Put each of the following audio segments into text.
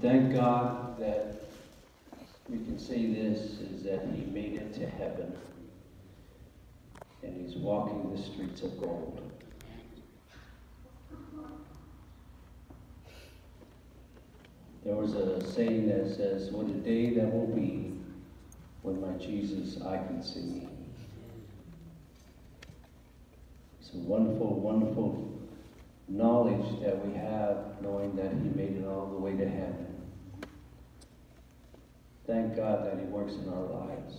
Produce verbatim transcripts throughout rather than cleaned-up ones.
thank God that we can say this, is that he made it to heaven. And he's walking the streets of gold. There was a saying that says, what a day that will be when my Jesus I can see. It's a wonderful, wonderful knowledge that we have, knowing that he made it all the way to heaven. Thank God that he works in our lives.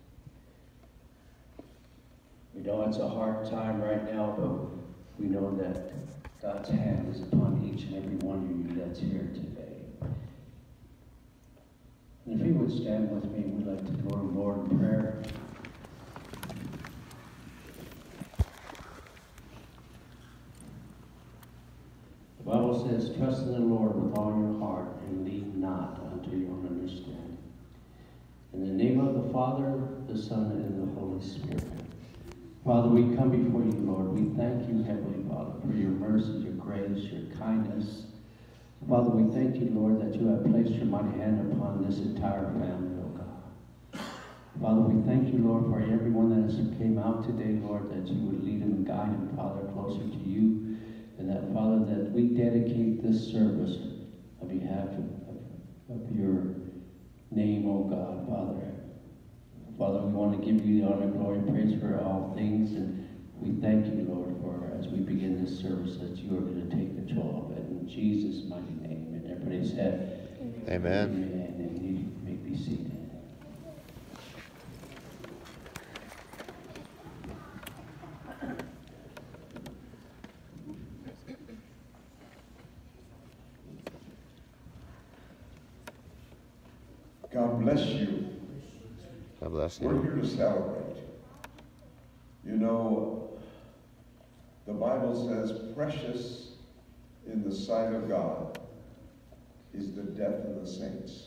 We know it's a hard time right now, but we know that God's hand is upon each and every one of you that's here today. And if you would stand with me, we'd like to go to the Lord in prayer. The Bible says, trust in the Lord with all your heart and lean not unto your own understanding. In the name of the Father, the Son, and the Holy Spirit. Father, we come before you, Lord. We thank you, Heavenly Father, for your mercy, your grace, your kindness. Father, we thank you, Lord, that you have placed your mighty hand upon this entire family, oh God. Father, we thank you, Lord, for everyone that has came out today, Lord, that you would lead them and guide them, Father, closer to you. And that, Father, that we dedicate this service on behalf of, of, of your name, oh God, Father. Father, we want to give you the honor, glory, and praise for all things. And we thank you, Lord, for as we begin this service, that you are going to take control of it. In Jesus' mighty name. And everybody said, Amen. Amen. And you may be seated. God bless you. God bless you. We're here to celebrate. You know, the Bible says, precious in the sight of God is the death of the saints.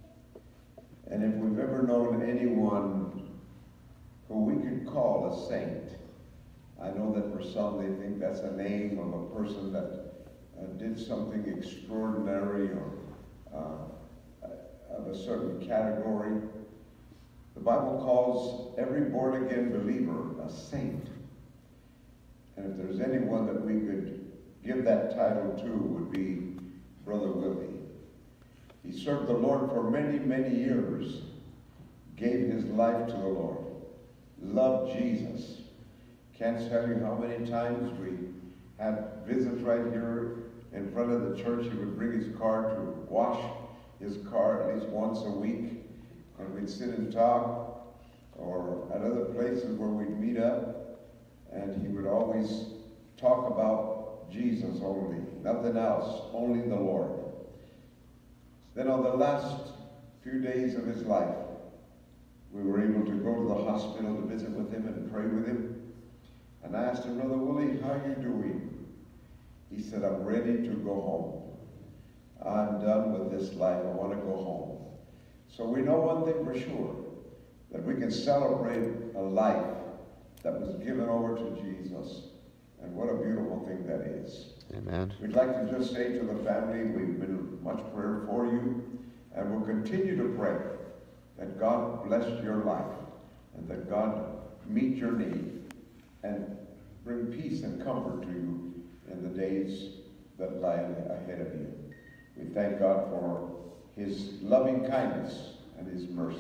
And if we've ever known anyone who we could call a saint, I know that for some they think that's a name of a person that uh, did something extraordinary or uh, of a certain category. The Bible calls every born-again believer a saint. And if there's anyone that we could give that title to, would be Brother Willie. He served the Lord for many, many years, gave his life to the Lord, loved Jesus. Can't tell you how many times we had visits right here in front of the church. He would bring his car to wash his car at least once a week, and we'd sit and talk, or at other places where we'd meet up, and he would always talk about Jesus only, nothing else, only the Lord. Then on the last few days of his life, we were able to go to the hospital to visit with him and pray with him. And I asked him, Brother Willie, how are you doing? He said, I'm ready to go home. I'm done with this life. I want to go home. So we know one thing for sure, that we can celebrate a life that was given over to Jesus. And what a beautiful thing that is. Amen. We'd like to just say to the family, we've been much prayer for you, and we'll continue to pray that God bless your life, and that God meet your need, and bring peace and comfort to you in the days that lie ahead of you. We thank God for his loving kindness and his mercy.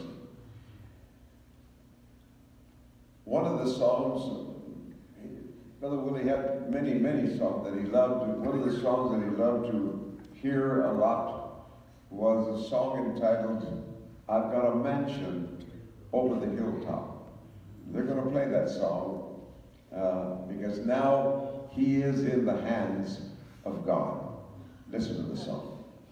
One of the songs, Brother Willie had many, many songs that he loved. One of the songs that he loved to hear a lot was a song entitled, I've Got a Mansion Over the Hilltop. They're going to play that song uh, because now he is in the hands of God. Listen to the song.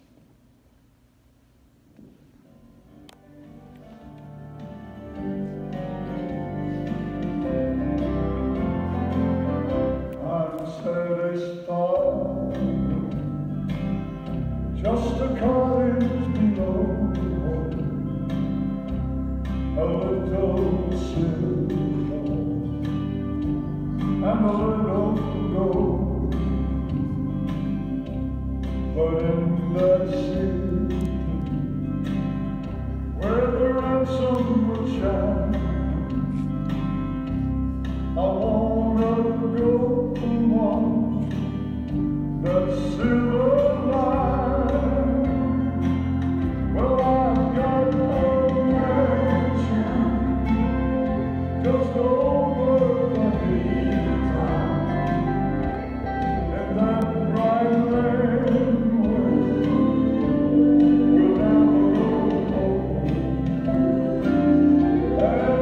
Just a cottage below the water, a little silver and a little gold. But in that city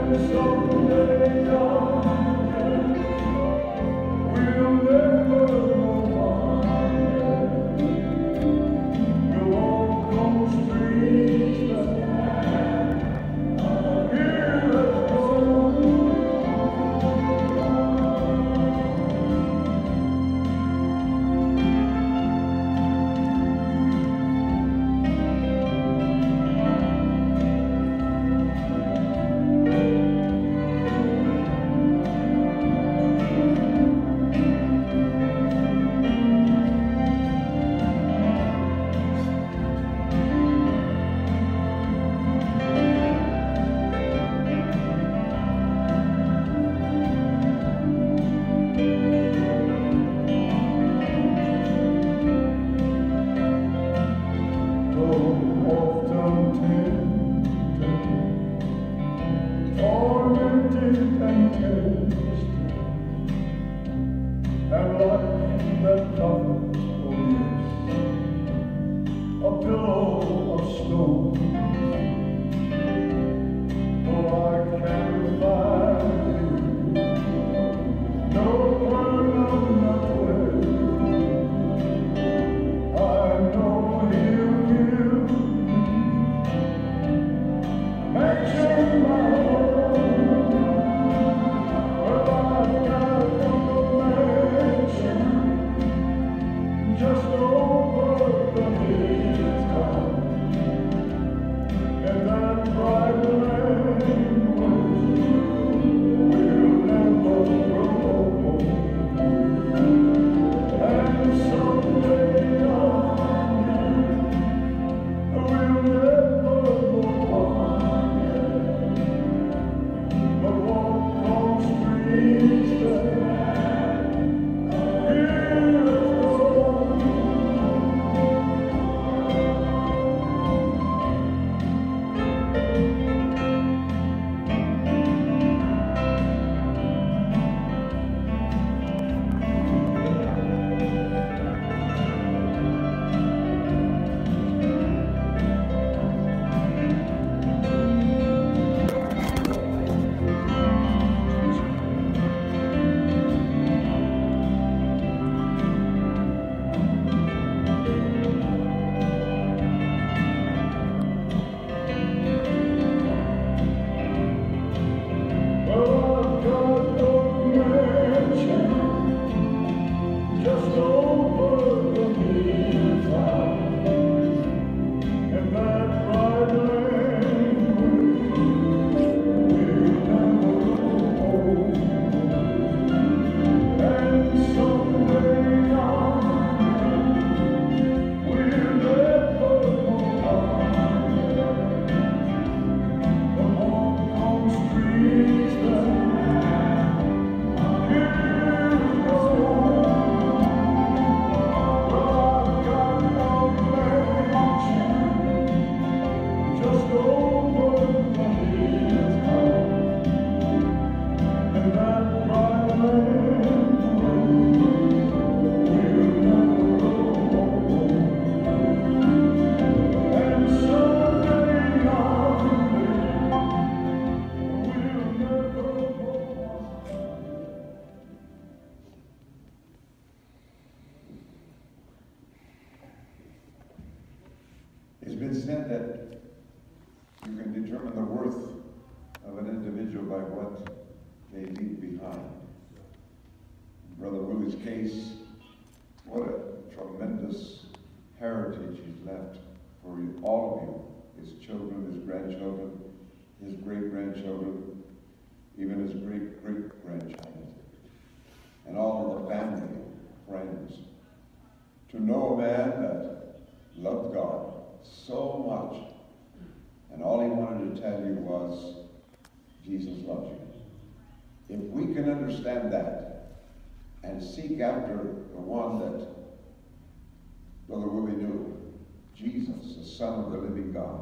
Case, what a tremendous heritage he's left for all of you, his children, his grandchildren, his great-grandchildren, even his great-great-grandchildren, and all of the family, friends. To know a man that loved God so much, and all he wanted to tell you was, Jesus loves you. If we can understand that, and seek after the one that Brother Willie knew, Jesus, the Son of the living God,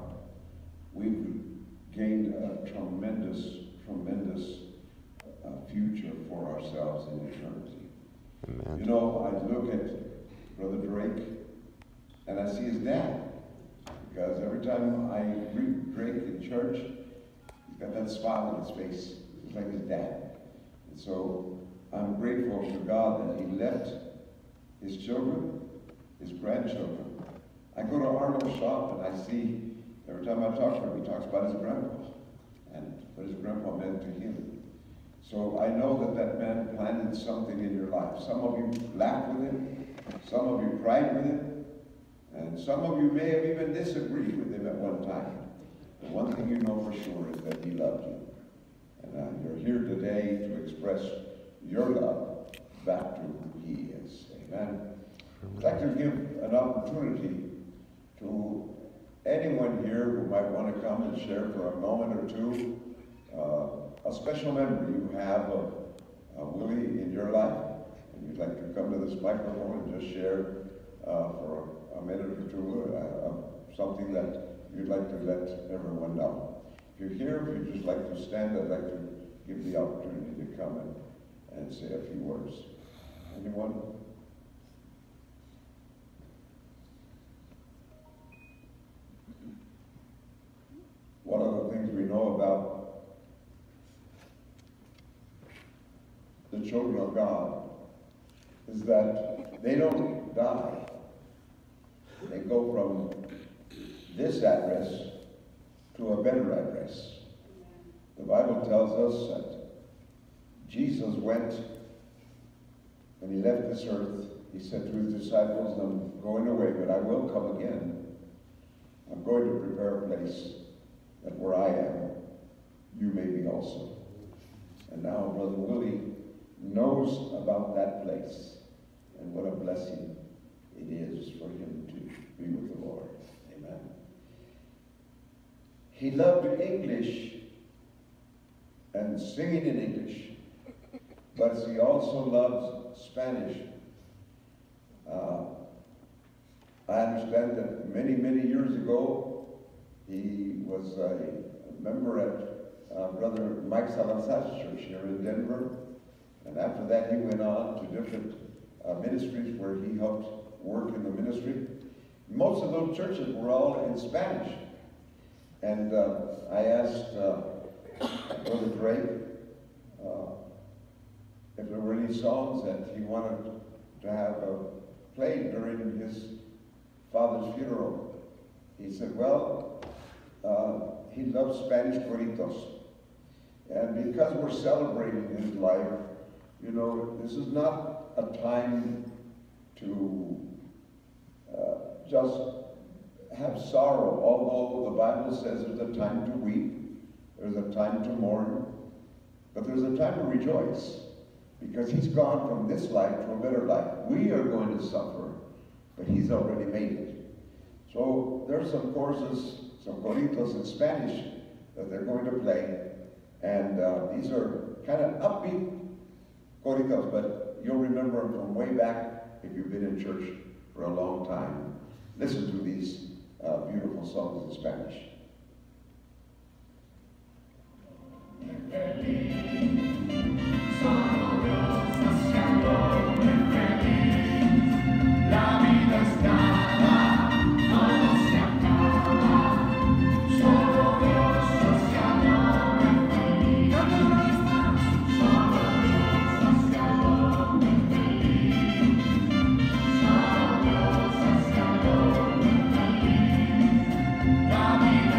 we've gained a tremendous, tremendous uh, future for ourselves in eternity. Amen. You know, I look at Brother Drake, and I see his dad, because every time I greet Drake in church, got that smile on his face, just like his dad. And so I'm grateful to God that he left his children, his grandchildren. I go to Arnold's shop and I see, every time I talk to him, he talks about his grandpa and what his grandpa meant to him. So I know that that man planted something in your life. Some of you laughed with him, some of you cried with him, and some of you may have even disagreed with him at one time. The one thing you know for sure is that he loved you. And uh, you're here today to express your love back to who he is. Amen. I'd like to give an opportunity to anyone here who might want to come and share for a moment or two uh, a special memory you have of uh, Willie in your life. And you'd like to come to this microphone and just share uh, for a minute or two uh, uh, something that you'd like to let everyone know. If you're here, if you'd just like to stand, I'd like to give the opportunity to come and, and say a few words. Anyone? One of the things we know about the children of God is that they don't die. They go from this address to a better address. The Bible tells us that Jesus went, when he left this earth, he said to his disciples, I'm going away, but I will come again. I'm going to prepare a place that where I am, you may be also. And now Brother Willie knows about that place, and what a blessing it is for him to be with the Lord. Amen. He loved English and singing in English, but he also loves Spanish. Uh, I understand that many, many years ago, he was a member at uh, Brother Mike Salazar's church here in Denver, and after that he went on to different uh, ministries where he helped work in the ministry. Most of those churches were all in Spanish. And uh, I asked uh, Brother Drake uh, if there were any songs that he wanted to have uh, played during his father's funeral. He said, well, uh, he loves Spanish corridos. And because we're celebrating his life, you know, this is not a time to uh, just have sorrow, although the Bible says there's a time to weep, there's a time to mourn, but there's a time to rejoice, because he's gone from this life to a better life. We are going to suffer, but he's already made it. So there's some courses, some corridos in Spanish that they're going to play, and uh, these are kind of upbeat corridos, but you'll remember them from way back if you've been in church for a long time. Listen to these uh, beautiful songs in Spanish. La vida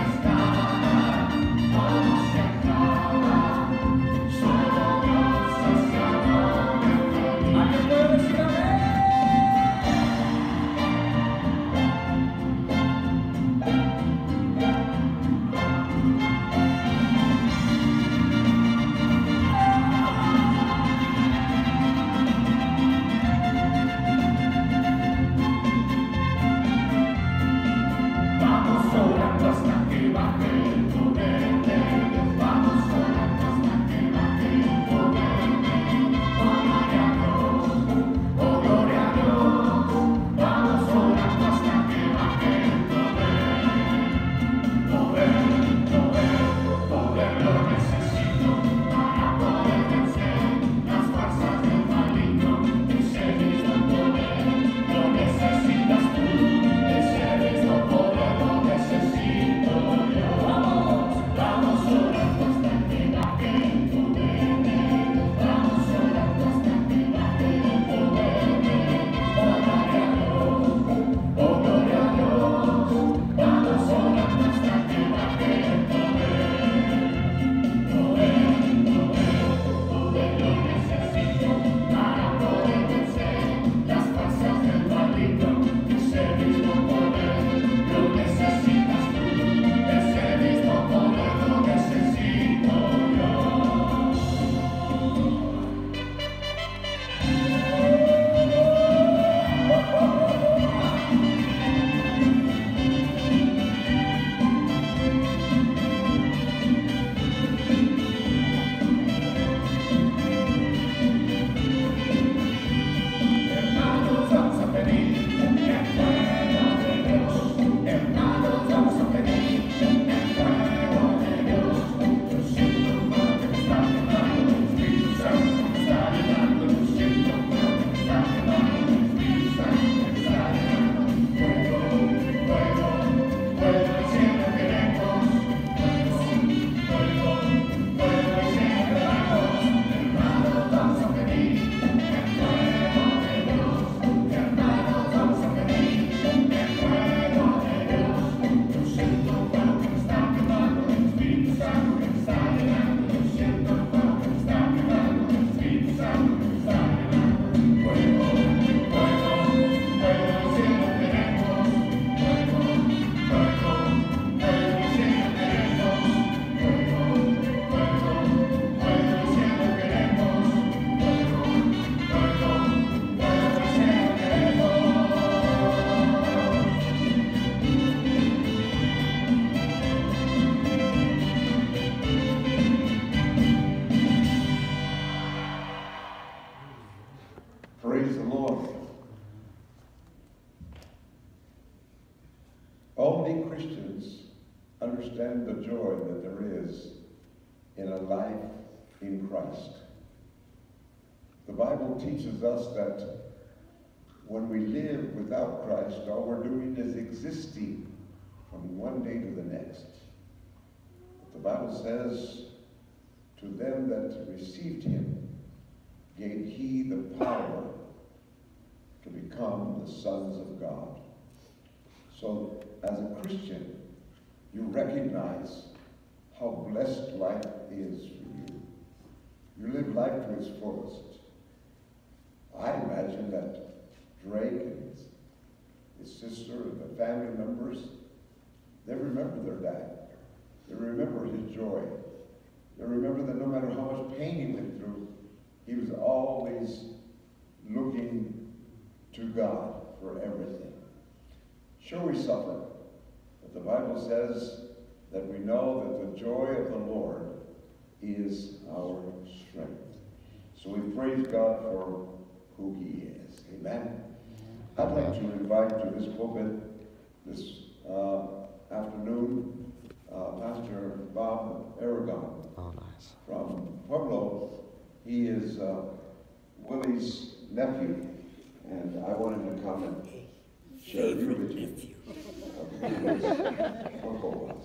them the joy that there is in a life in Christ. The Bible teaches us that when we live without Christ, all we're doing is existing from one day to the next. But the Bible says, to them that received him, gave he the power to become the sons of God. So, as a Christian, you recognize how blessed life is for you. You live life to its fullest. I imagine that Drake and his, his sister and the family members, they remember their dad. They remember his joy. They remember that no matter how much pain he went through, he was always looking to God for everything. Sure, we suffer, but the Bible says that we know that the joy of the Lord is our strength. So we praise God for who he is. Amen. I'd like to invite to this pulpit this uh, afternoon uh, Pastor Bob Aragon. Oh, nice. From Pueblo. He is uh, Willie's nephew, and I want him to come and share eulogy of his uncle.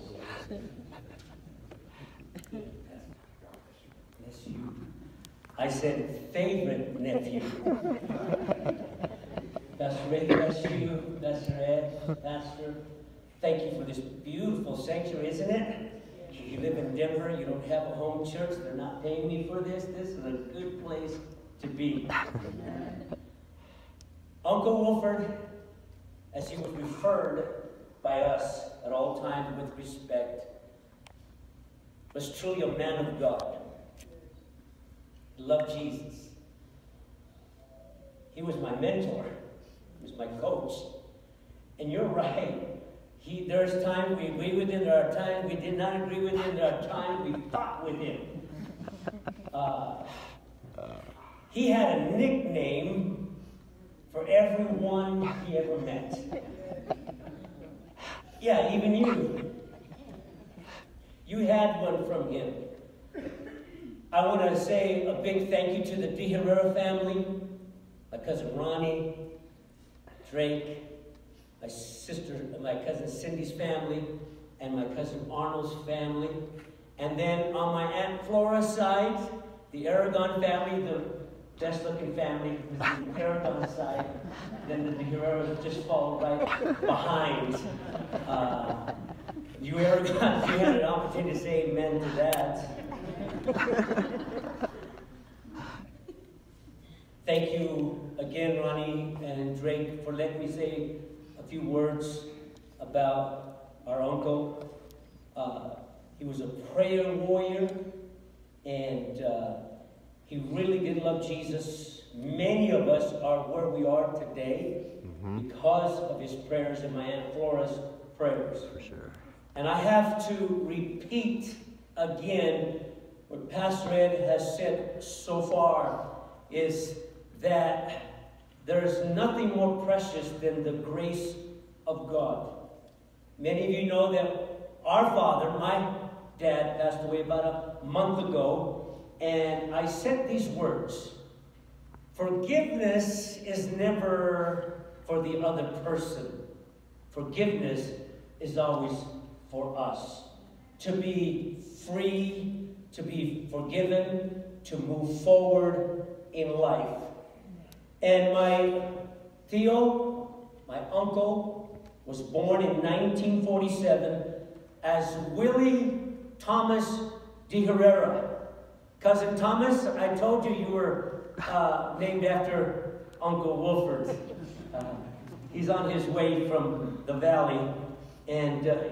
Bless you. I said favorite nephew. Pastor Ray, bless you. Pastor Ed, Pastor, thank you for this beautiful sanctuary, isn't it? You live in Denver, you don't have a home church, they're not paying me for this. This is a good place to be. Uncle Wilfred, as he was referred by us at all times with respect, was truly a man of God. He loved Jesus. He was my mentor. He was my coach. And you're right. He, there's times we agree with him, there are times we did not agree with him, there are times we fought with him. Uh, he had a nickname for everyone he ever met. Yeah, even you. You had one from him. I want to say a big thank you to the DeHerrera family, my cousin Ronnie, Drake, my sister, my cousin Cindy's family, and my cousin Arnold's family. And then on my Aunt Flora's side, the Aragon family, the best looking family, the Aragon side. Then the DeHerreras just fall right behind. Uh, you Aragons, you had an opportunity to say amen to that. Thank you again, Ronnie and Drake, for letting me say a few words about our uncle. Uh, he was a prayer warrior, and uh, he really did love Jesus. Many of us are where we are today mm-hmm. because of his prayers and my Aunt Flora's prayers. For sure. And I have to repeat again what Pastor Ed has said so far, is that there is nothing more precious than the grace of God. Many of you know that our father, my dad, passed away about a month ago, and I said these words: forgiveness is never for the other person. Forgiveness is always for us. To be free, to be forgiven, to move forward in life. And my Theo, my uncle, was born in nineteen forty-seven as Willie Thomas DeHerrera. Cousin Thomas, I told you you were uh, named after Uncle Wilfred. Uh, he's on his way from the valley. And uh,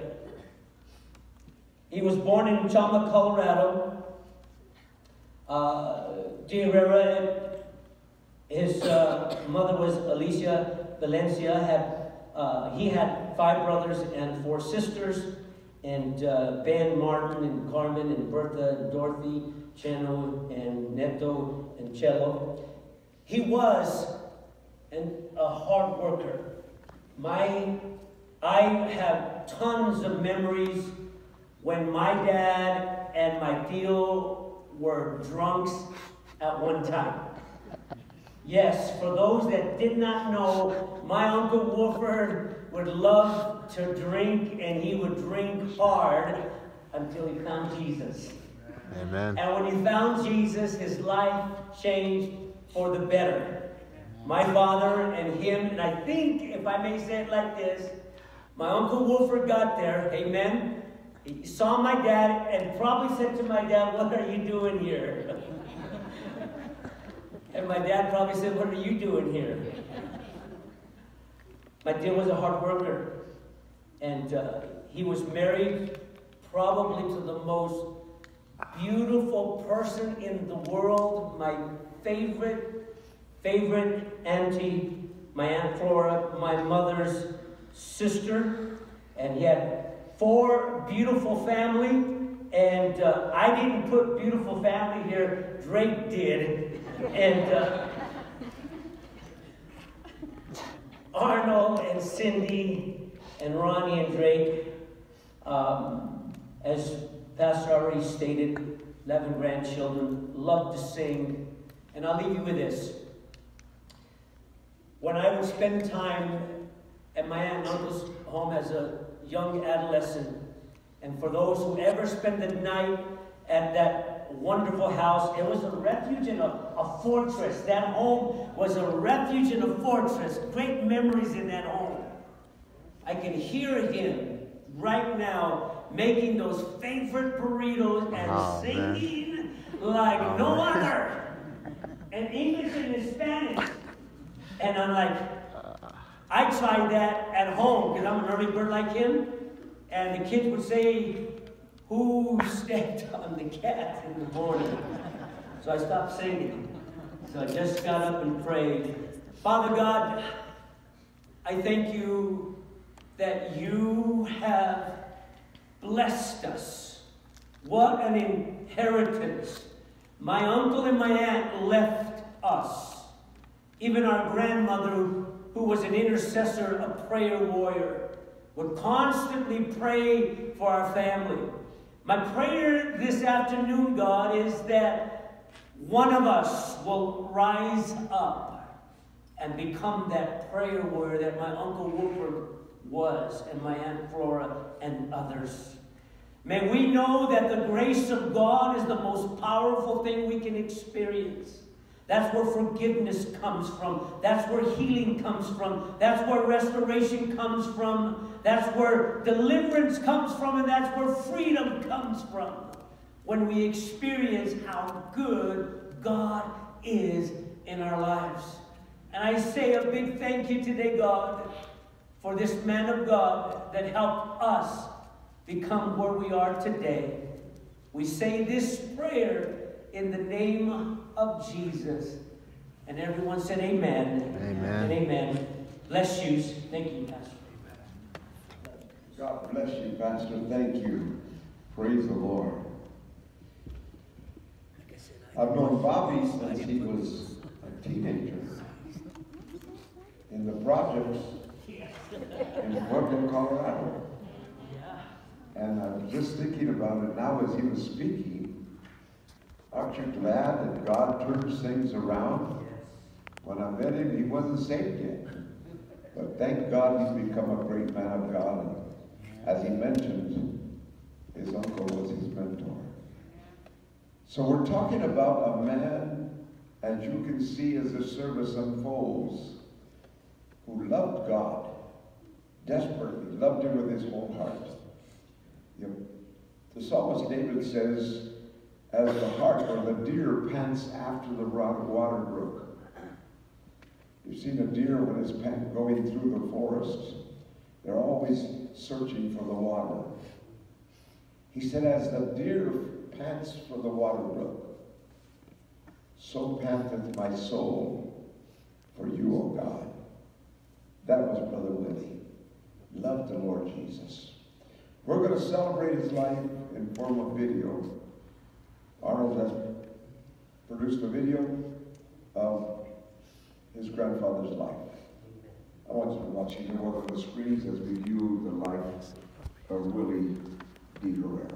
he was born in Chama, Colorado. Uh, DeHerrera, his uh, mother was Alicia Valencia. Had, uh, he had five brothers and four sisters. And uh, Ben, Martin, and Carmen, and Bertha, and Dorothy, Cheno, and Neto, and Cello. He was an, a hard worker. My, I have tons of memories when my dad and my tío were drunks at one time. Yes, for those that did not know, my Uncle Wilfred would love to drink, and he would drink hard until he found Jesus. Amen. And when he found Jesus, his life changed for the better. My father and him, and I think, if I may say it like this, my Uncle Wilfred got there, amen. He saw my dad and probably said to my dad, "What are you doing here?" And my dad probably said, "What are you doing here?" My dad was a hard worker. And uh, he was married probably to the most beautiful person in the world. My favorite, favorite auntie, my Aunt Flora, my mother's sister. And he had four beautiful family. And uh, I didn't put beautiful family here. Drake did. And uh, Arnold and Cindy and Ronnie and Drake, um, as Pastor already stated, eleven grandchildren, love to sing. And I'll leave you with this. When I would spend time at my aunt and uncle's home as a young adolescent, and for those who ever spend the night at that wonderful house, it was a refuge and a, a fortress. That home was a refuge and a fortress. Great memories in that home. I can hear him right now making those favorite burritos and Oh, singing man. like Oh, no man. other. And English and Spanish. And I'm like, I tried that at home because I'm an early bird like him. And the kids would say, "Who stepped on the cat in the morning?" So I stopped singing. So I just got up and prayed. Father God, I thank you that you have blessed us. What an inheritance. My uncle and my aunt left us. Even our grandmother, who was an intercessor, a prayer warrior, would constantly pray for our family. My prayer this afternoon, God, is that one of us will rise up and become that prayer warrior that my Uncle Wilfred was, and my Aunt Flora and others. May we know that the grace of God is the most powerful thing we can experience. That's where forgiveness comes from. That's where healing comes from. That's where restoration comes from. That's where deliverance comes from. And that's where freedom comes from. When we experience how good God is in our lives. And I say a big thank you today, God, for this man of God that helped us become where we are today. We say this prayer in the name of Jesus. And everyone said amen. Amen. And amen. Bless you. Thank you, Pastor. God bless you, Pastor. Thank you. Praise the Lord. I've known Bobby since he was a teenager in the projects in Pueblo, Colorado. And I'm just thinking about it now as he was speaking. Aren't you glad that God turns things around? When I met him, he wasn't saved yet. But thank God he's become a great man of God. And as he mentioned, his uncle was his mentor. So we're talking about a man, as you can see as the service unfolds, who loved God desperately, loved him with his whole heart. You know, the psalmist David says, as the hart or the deer pants after the water brook. You've seen a deer when it's going through the forest. They're always searching for the water. He said, as the deer pants for the water brook, so panteth my soul for you, O God. That was Brother Willie. Loved the Lord Jesus. We're going to celebrate his life in form of video. Arnold has produced a video of his grandfather's life. I want you to watch either one of the screens as we view the life of Willie DeHerrera.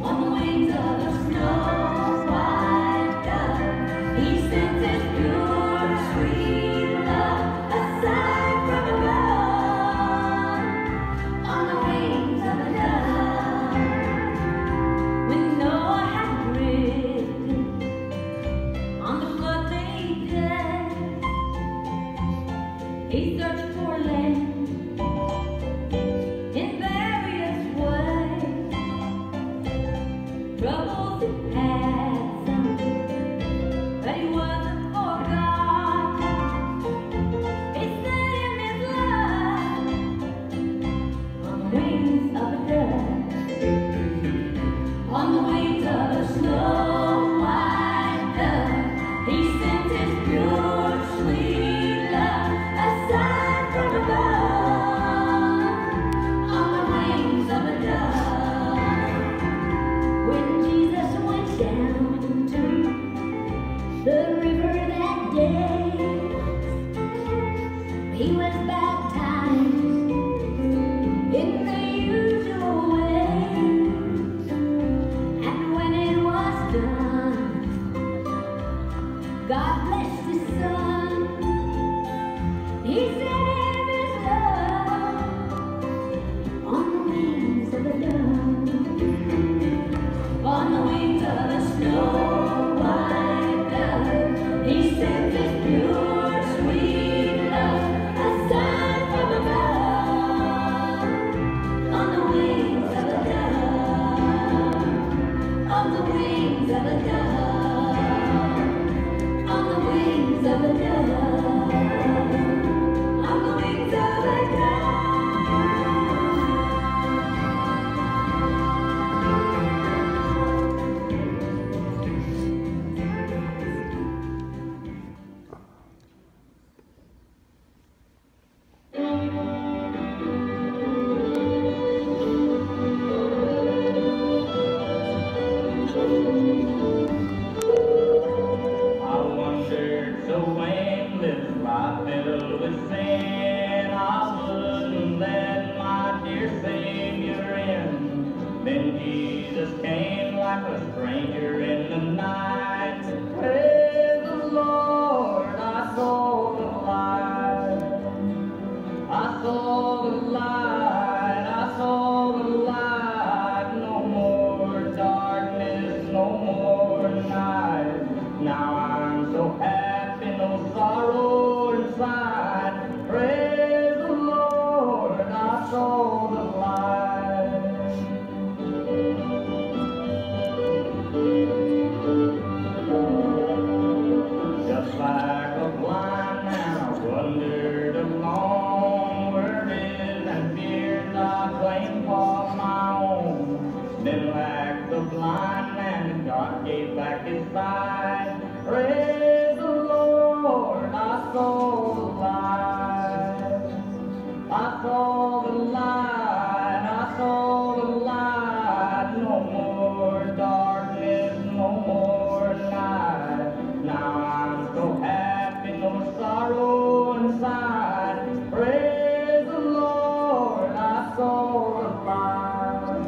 He sends his pure a stranger in the night. Praise the Lord, I saw the light. I saw the light, I saw the light. No more darkness, no more night. Now I'm so happy, no sorrow inside. Praise the Lord, I saw the light. Just like a blind man, I wandered along, worries and fears I claimed for my own. Then like the blind man, God gave back his sight. Praise the Lord, I saw the light. I saw the light, I saw the light. No more darkness, no more night. Now I'm so happy, no sorrow inside. Praise the Lord, I saw the light.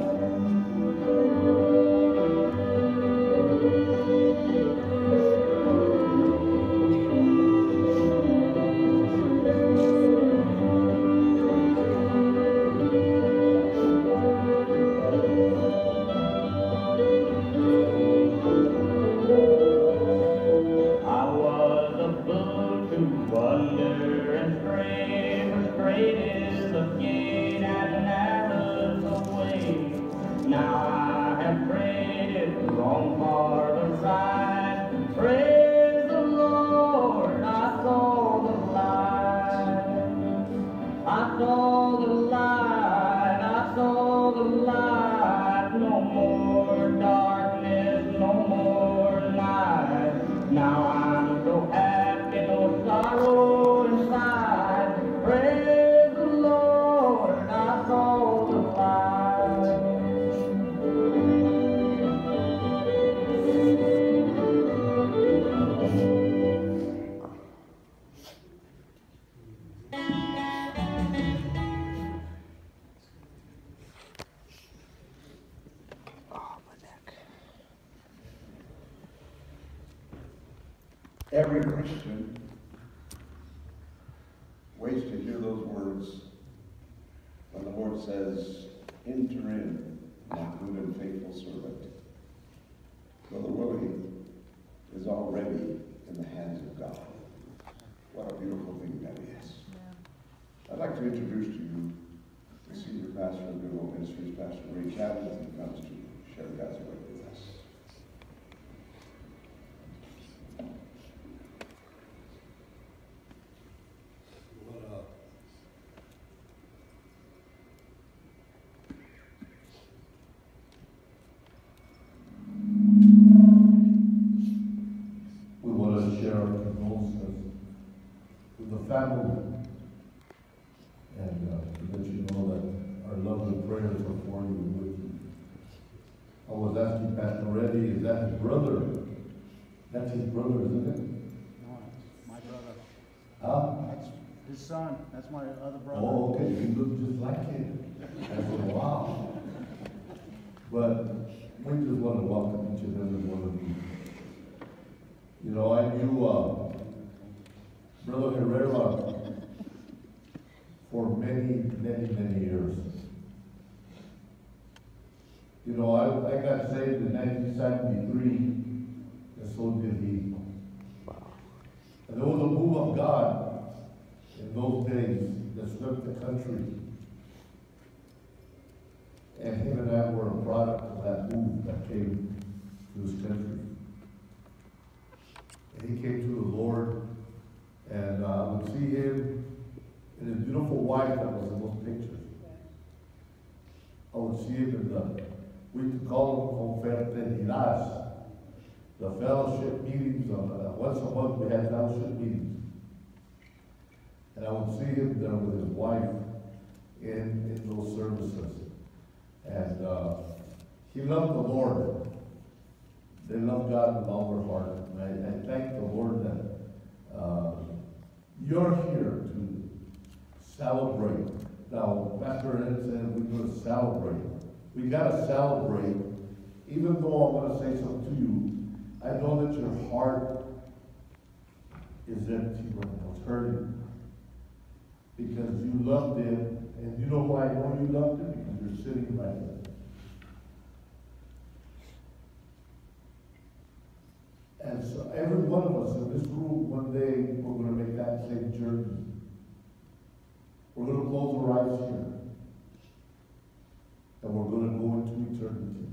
I was a fool to wander and stray, for straight is the gate and narrow the way. Now I have traded the wrong for the right. Praise the Lord, I saw the light. I saw the light, I saw the light. No more darkness, no more night. Now I'm so happy, no sorrow inside. Praise the Lord, I saw the light. Every Christian waits to hear those words when the Lord says, enter in, my good and faithful servant. Well, the willing is already in the hands of God. What a beautiful thing that is. I'd like to introduce to you the senior pastor of New Ministries, Pastor Ray Chapman, as he comes to share God's word with us. We want to share our condolences with the family and uh, to let you know that our love and prayers are for you and with you. I was asking Pastor Reddy, is that his brother? That's his brother, isn't it? No, it's my brother. Huh? That's his son. That's my other brother. Oh, okay, you look just like him. I said, wow. But we just want to welcome each and every one of you. You know, I knew uh, Brother DeHerrera for many, many, many years. You know, I, I got saved in nineteen seventy-three, and so did he. And there was a move of God in those days that swept the country. And him and I were a product of that move that came to this country. And he came to the Lord, and uh, I would see him and his beautiful wife that was in those pictures. I would see him in the, we could call them confraternidas, the fellowship meetings. Of, uh, once a month we had fellowship meetings. And I would see him there with his wife in, in those services. And uh, he loved the Lord. They loved God with all their heart. And I, I thank the Lord that uh, you're here to celebrate. Now, Pastor Ed said we're going to celebrate. We got to celebrate even though I want to say something to you, I know that your heart is empty right now. It's hurting. Because you loved him, and you know why I know you loved him? Because you're sitting right there. And so every one of us in this room, one day, we're going to make that same journey. We're going to close our eyes here. And we're going to go into eternity.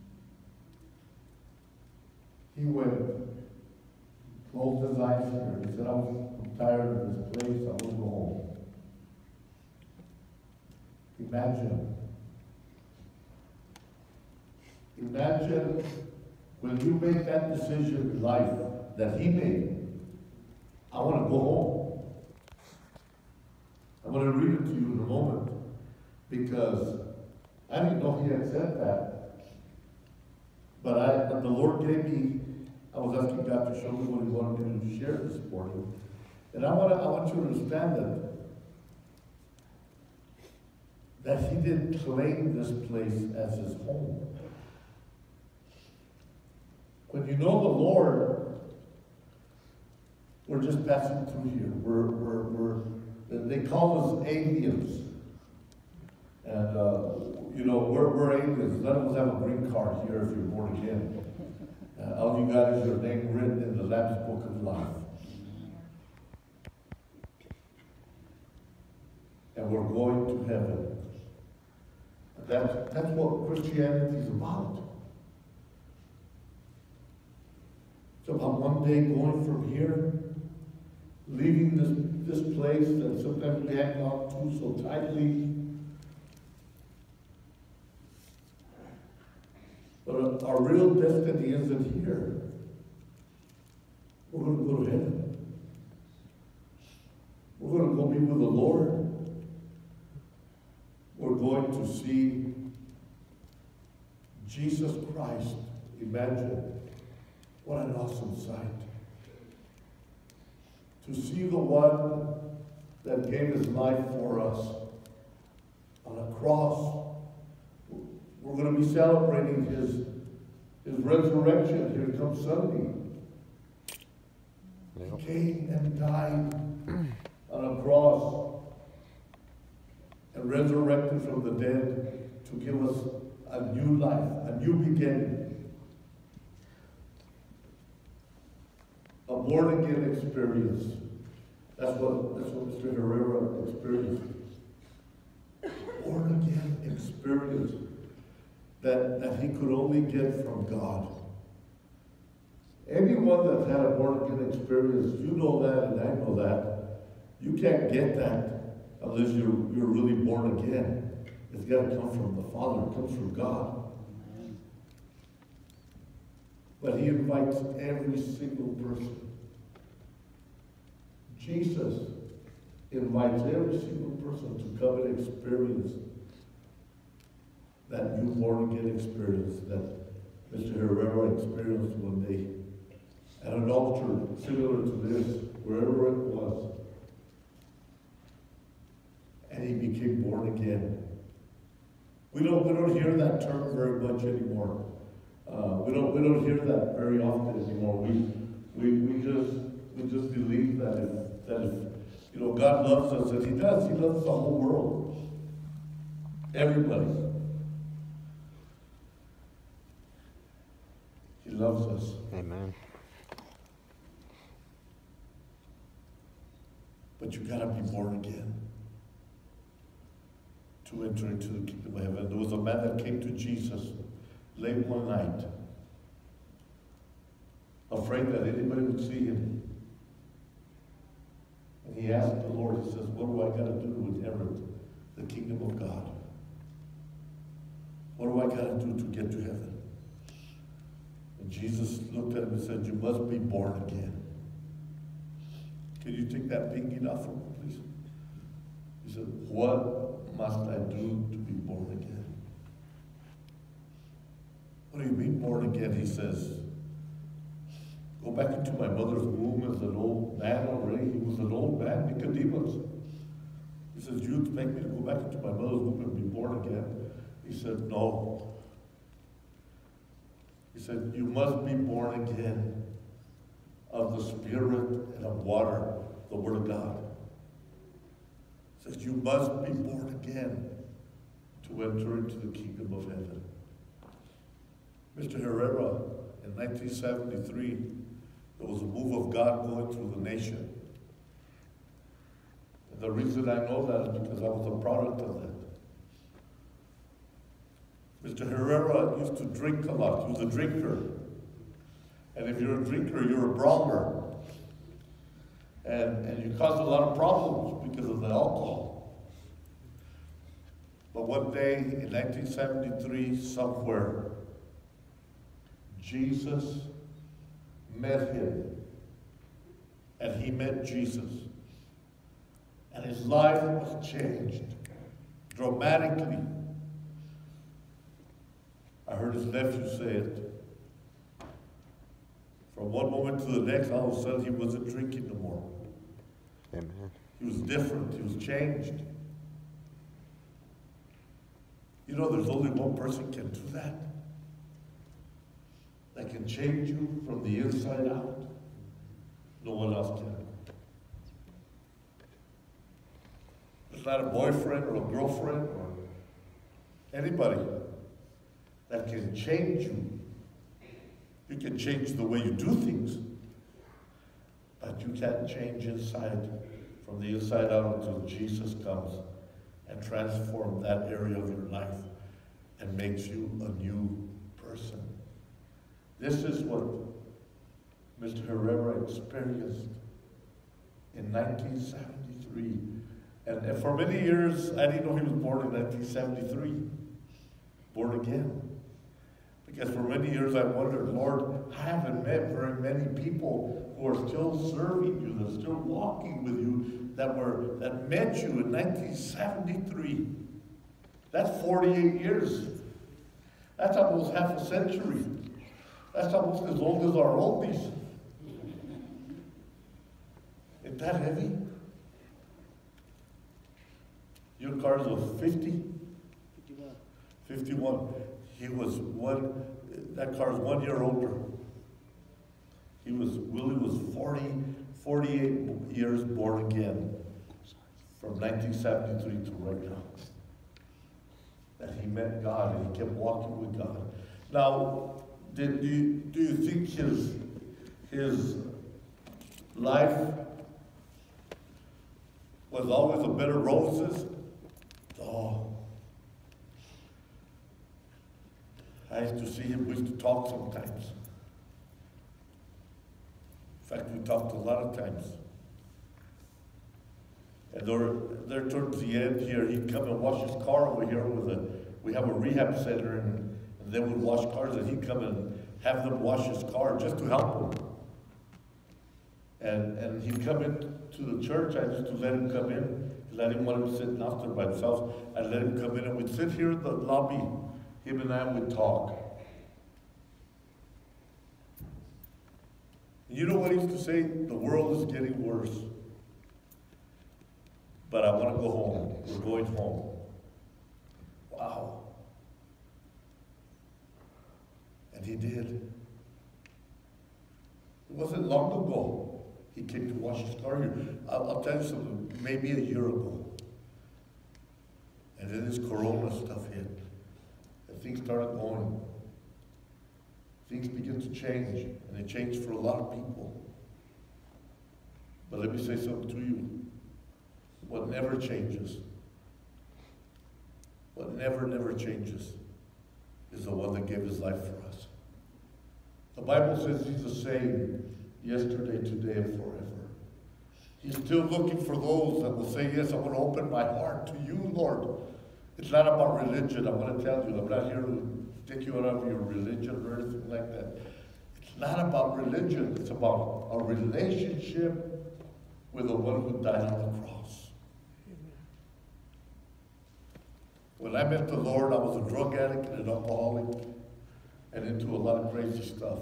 He went, closed his eyes here. He said, I'm tired of this place. I want to go home. Imagine. Imagine when you make that decision in life that he made. I want to go home. I'm going to read it to you in a moment because I didn't know he had said that. But I, but the Lord gave me, I was asking God to show me what he wanted me to share this morning. And I want to, I want you to understand that that he didn't claim this place as his home. When you know the Lord, we're just passing through here. We're, we're, we're, they call us aliens. And, uh, you know, we're, we're aliens. None of us have a green card here if you're born again. Uh, all you got is your name written in the Lamb's Book of Life. And we're going to heaven. That's, that's what Christianity is about. It's about one day going from here, leaving this, this place that sometimes we hang on to so tightly. But our real destiny isn't here. We're going to go to heaven. We're going to go be with the Lord. We're going to see Jesus Christ. Imagine what an awesome sight. To see the one that gave his life for us on a cross. We're going to be celebrating his, his resurrection. Here comes Sunday. Yep. He came and died on a cross and resurrected from the dead to give us a new life, a new beginning. A born-again experience. That's what, that's what Mister DeHerrera experienced. Born-again experience that, that he could only get from God. Anyone that's had a born-again experience, you know that and I know that. You can't get that unless you're, you're really born again. It's got to come from the Father. It comes from God. But he invites every single person. Jesus invites every single person to come and experience that new born-again experience that Mister DeHerrera experienced one day at an altar similar to this, wherever it was. And he became born again. We don't, we don't hear that term very much anymore. Uh, we don't, we don't hear that very often anymore. We, we, we just, we just believe that if, that if, you know, God loves us, and he does. He loves the whole world. Everybody. He loves us. Amen. But you gotta be born again to enter into the kingdom of heaven. There was a man that came to Jesus late one night, afraid that anybody would see him. And he asked the Lord, he says, what do I got to do to inherit the kingdom of God? What do I got to do to get to heaven? And Jesus looked at him and said, you must be born again. Can you take that pinky off for me, please? He said, what must I do to be born again? What do you mean born again? He says, go back into my mother's womb as an old man already. He was an old man, Nicodemus. He says, you expect me to go back into my mother's womb and be born again? He said, no. He said, you must be born again of the Spirit and of water, the Word of God. He says, you must be born again to enter into the kingdom of heaven. Mister DeHerrera, in nineteen seventy-three, there was a move of God going through the nation. And the reason I know that is because I was a product of that. Mister DeHerrera used to drink a lot. He was a drinker. And if you're a drinker, you're a brawler. And, and you cause a lot of problems because of the alcohol. But one day in nineteen seventy-three, somewhere, Jesus met him. And he met Jesus. And his life was changed dramatically. I heard his nephew say it. From one moment to the next, all of a sudden he wasn't drinking no more. Amen. He was different. He was changed. You know, there's only one person can do that. That can change you from the inside out. No one else can. It's not a boyfriend or a girlfriend or anybody that can change you. You can change the way you do things, but you can't change inside, from the inside out, until Jesus comes and transforms that area of your life and makes you a new person. This is what Mister DeHerrera experienced in nineteen seventy-three. And, and for many years, I didn't know he was born in nineteen seventy-three. Born again. Because for many years I wondered, Lord, I haven't met very many people who are still serving you, that are still walking with you, that were that met you in nineteen seventy-three. That's forty-eight years. That's almost half a century. That's almost as old as our oldies. Isn't that heavy? Your car's a fifty? fifty-one. He was one, that car's one year older. He was, Willie was forty, forty-eight years born again from nineteen seventy-three to right now. That he met God and he kept walking with God. Now, did you, do you think his, his life was always a bed of roses? Oh. I used to see him, we used to talk sometimes. In fact, we talked a lot of times. And there, there towards the end here, he'd come and wash his car over here with a, we have a rehab center, and, and they would wash cars, and he'd come and have them wash his car just to help him. And, and he'd come into the church. I used to let him come in, because I didn't want him sitting out there by himself. I'd let him come in, and we'd sit here in the lobby. Him and I would talk. You know what he used to say? The world is getting worse. But I want to go home. We're going home. Wow. And he did. It wasn't long ago he came to wash his car here. I'll, I'll tell you something, maybe a year ago. And then this corona stuff hit. And things started going. Things began to change, and they changed for a lot of people. But let me say something to you. What never changes, what never, never changes, is the one that gave his life for us. The Bible says he's the same yesterday, today, and forever. He's still looking for those that will say, yes, I want to open my heart to you, Lord. It's not about religion. I want to tell you, I'm not here to take you out of your religion or anything like that. It's not about religion. It's about a relationship with the one who died on the cross. When I met the Lord, I was a drug addict and an alcoholic and into a lot of crazy stuff.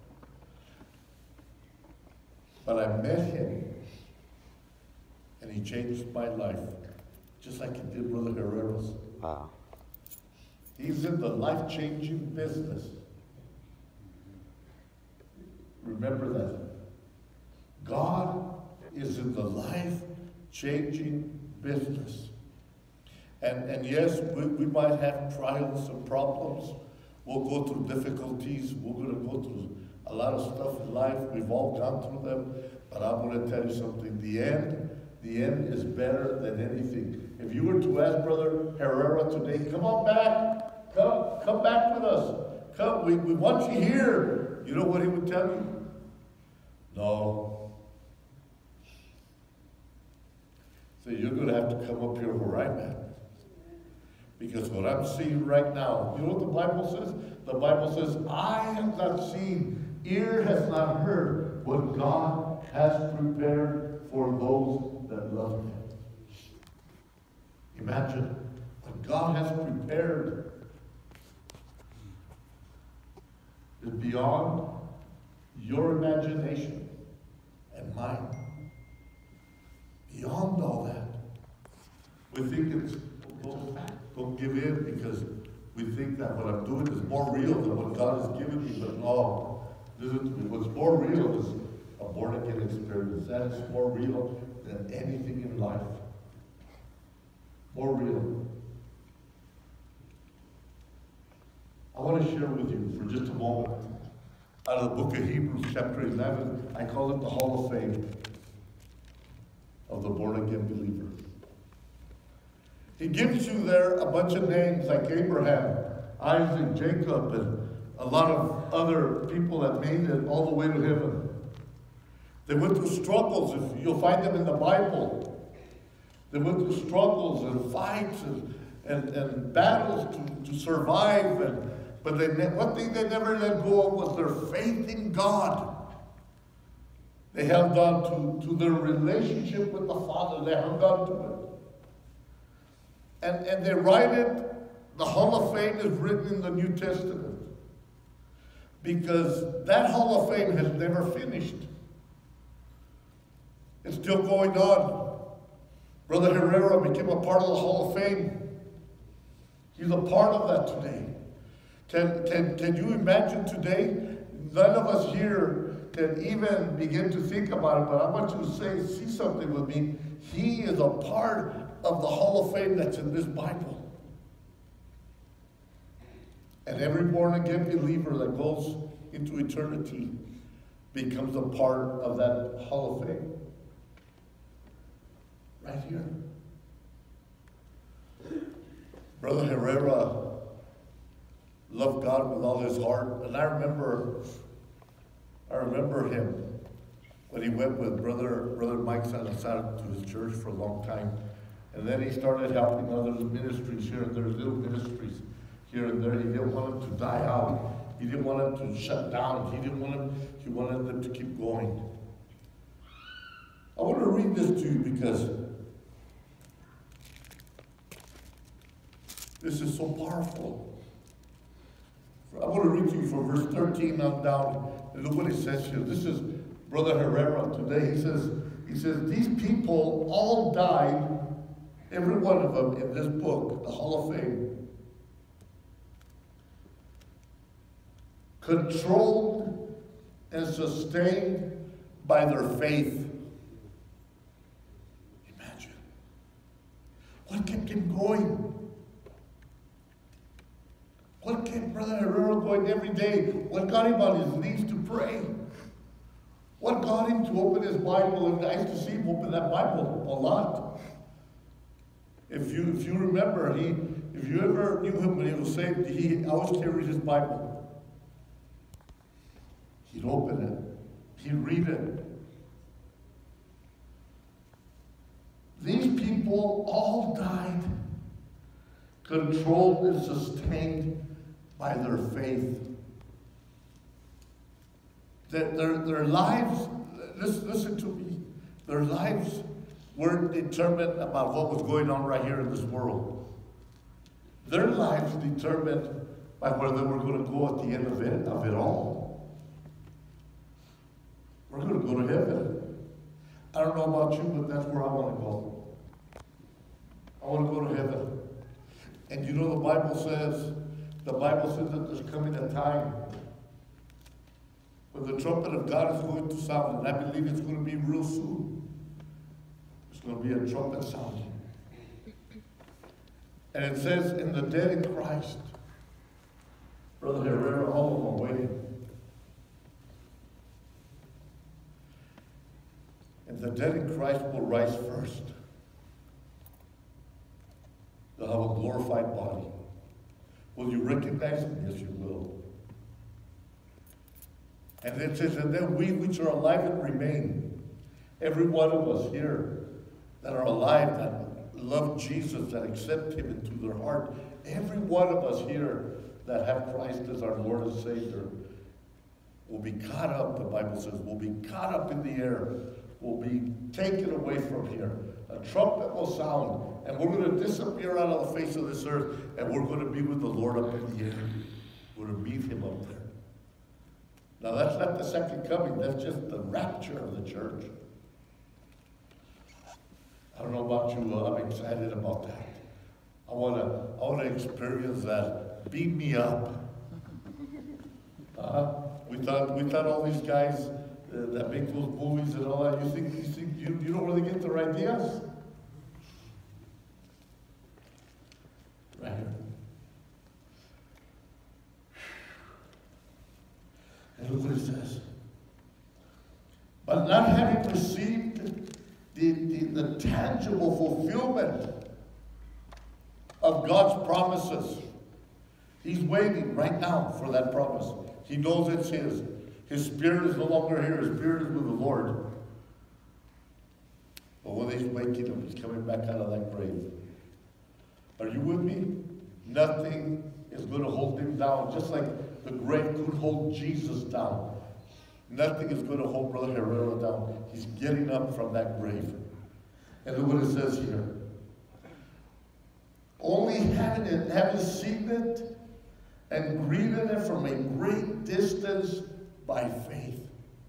But I met him, and he changed my life, just like he did Brother DeHerrera's. Wow. He's in the life-changing business. Remember that. God is in the life-changing business. And, and yes, we, we might have trials and problems. We'll go through difficulties. We're going to go through a lot of stuff in life. We've all gone through them. But I'm going to tell you something. The end, the end is better than anything. If you were to ask Brother DeHerrera today, come on back. Come, come back with us. Come, we, we want you here. You know what he would tell you? No. So you're going to have to come up here where I'm at. Because what I'm seeing right now, you know what the Bible says? The Bible says, eye has not seen, ear has not heard what God has prepared for those that love Him. Imagine what God has prepared is beyond your imagination and mine. Beyond all that. We think it's, don't, don't give in because we think that what I'm doing is more real than what God has given me. But no, listen to me. What's more real is a born-again experience. That is more real than anything in life. More real. I want to share with you for just a moment out of the book of Hebrews, chapter eleven. I call it the Hall of Fame of the born-again believer. He gives you there a bunch of names like Abraham, Isaac, Jacob, and a lot of other people that made it all the way to heaven. They went through struggles. If you'll find them in the Bible. They went through struggles and fights and, and, and battles to, to survive. And, but they, one thing they never let go of was their faith in God. They held on to, to their relationship with the Father. They hung on to it. And, and they write it, the Hall of Fame is written in the New Testament. Because that Hall of Fame has never finished. It's still going on. Brother DeHerrera became a part of the Hall of Fame. He's a part of that today. Can, can, can you imagine today? None of us here can even begin to think about it, but I want you to say, see something with me. He is a part of the Hall of Fame that's in this Bible. And every born-again believer that goes into eternity becomes a part of that Hall of Fame. Right here. Brother DeHerrera loved God with all his heart. And I remember, I remember him when he went with Brother, Brother Mike Salazar to his church for a long time. And then he started helping other ministries here and there, little ministries here and there. He didn't want them to die out. He didn't want them to shut down. He didn't want them, he wanted them to keep going. I want to read this to you because this is so powerful. I want to read to you from verse thirteen on down. And look what it says here. This is Brother DeHerrera today. He says, he says, these people all died, every one of them in this book, the Hall of Fame, controlled and sustained by their faith. Imagine. What kept him going? What kept Brother DeHerrera going every day? What got him on his knees to pray? What got him to open his Bible? And I used to see him open that Bible a lot. If you, if you remember, he, if you ever knew him when he was saved, he always carried his Bible. He'd open it. He'd read it. These people all died, controlled and sustained by their faith. Their, their, their lives, listen, listen to me, their lives weren't determined about what was going on right here in this world. Their lives determined by where they were going to go at the end of it, of it all. We're going to go to heaven. I don't know about you, but that's where I want to go. I want to go to heaven. And you know the Bible says, the Bible says that there's coming a time when the trumpet of God is going to sound, and I believe it's going to be real soon. It's going to be a trumpet sounding. And it says, in the dead in Christ, Brother DeHerrera, all of them are waiting. And the dead in Christ will rise first. They'll have a glorified body. Will you recognize them? Yes, you will. And it says, and then we which are alive and remain, every one of us here that are alive, that love Jesus, that accept him into their heart, every one of us here that have Christ as our Lord and Savior will be caught up, the Bible says, will be caught up in the air, will be taken away from here. A trumpet will sound, and we're going to disappear out of the face of this earth, and we're going to be with the Lord up in the air. We're going to meet him up there. Now that's not the second coming, that's just the rapture of the church. I don't know about you, uh, I'm excited about that. I want to I want to experience that. Beam me up. Uh, we thought we thought all these guys uh, that make those movies and all that, you think you think you, you don't really get their ideas? Right here. And look what it says. But not having received the, the, the tangible fulfillment of God's promises, he's waiting right now for that promise. He knows it's his. His spirit is no longer here. His spirit is with the Lord. But when he's waking up, he's coming back out of that grave. Are you with me? Nothing is going to hold him down. Just like the grave could hold Jesus down. Nothing is going to hold Brother DeHerrera down. He's getting up from that grave. And look what it says here. Only having it, having seen it and greeted it from a great distance by faith.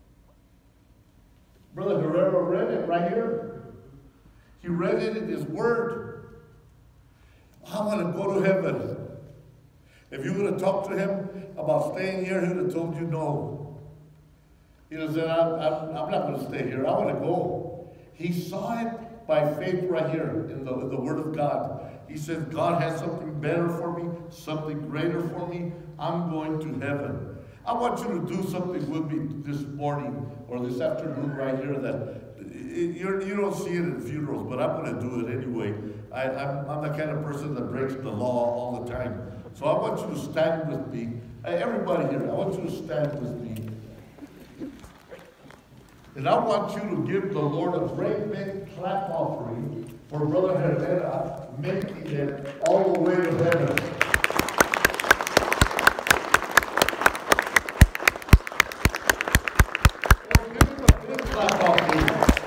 Brother DeHerrera read it right here. He read it in his word. I want to go to heaven. If you would have talked to him about staying here, he would have told you no. He would have said, I'm, I'm, I'm not going to stay here. I want to go. He saw it by faith right here in the, in the Word of God. He said, God has something better for me, something greater for me. I'm going to heaven. I want you to do something with me this morning or this afternoon right here that you're, you don't see it in funerals, but I'm going to do it anyway. I, I'm, I'm the kind of person that breaks the law all the time. So I want you to stand with me. Everybody here, I want you to stand with me. And I want you to give the Lord a great big clap offering for Brother DeHerrera making it all the way to heaven. Oh, give him a big clap offering.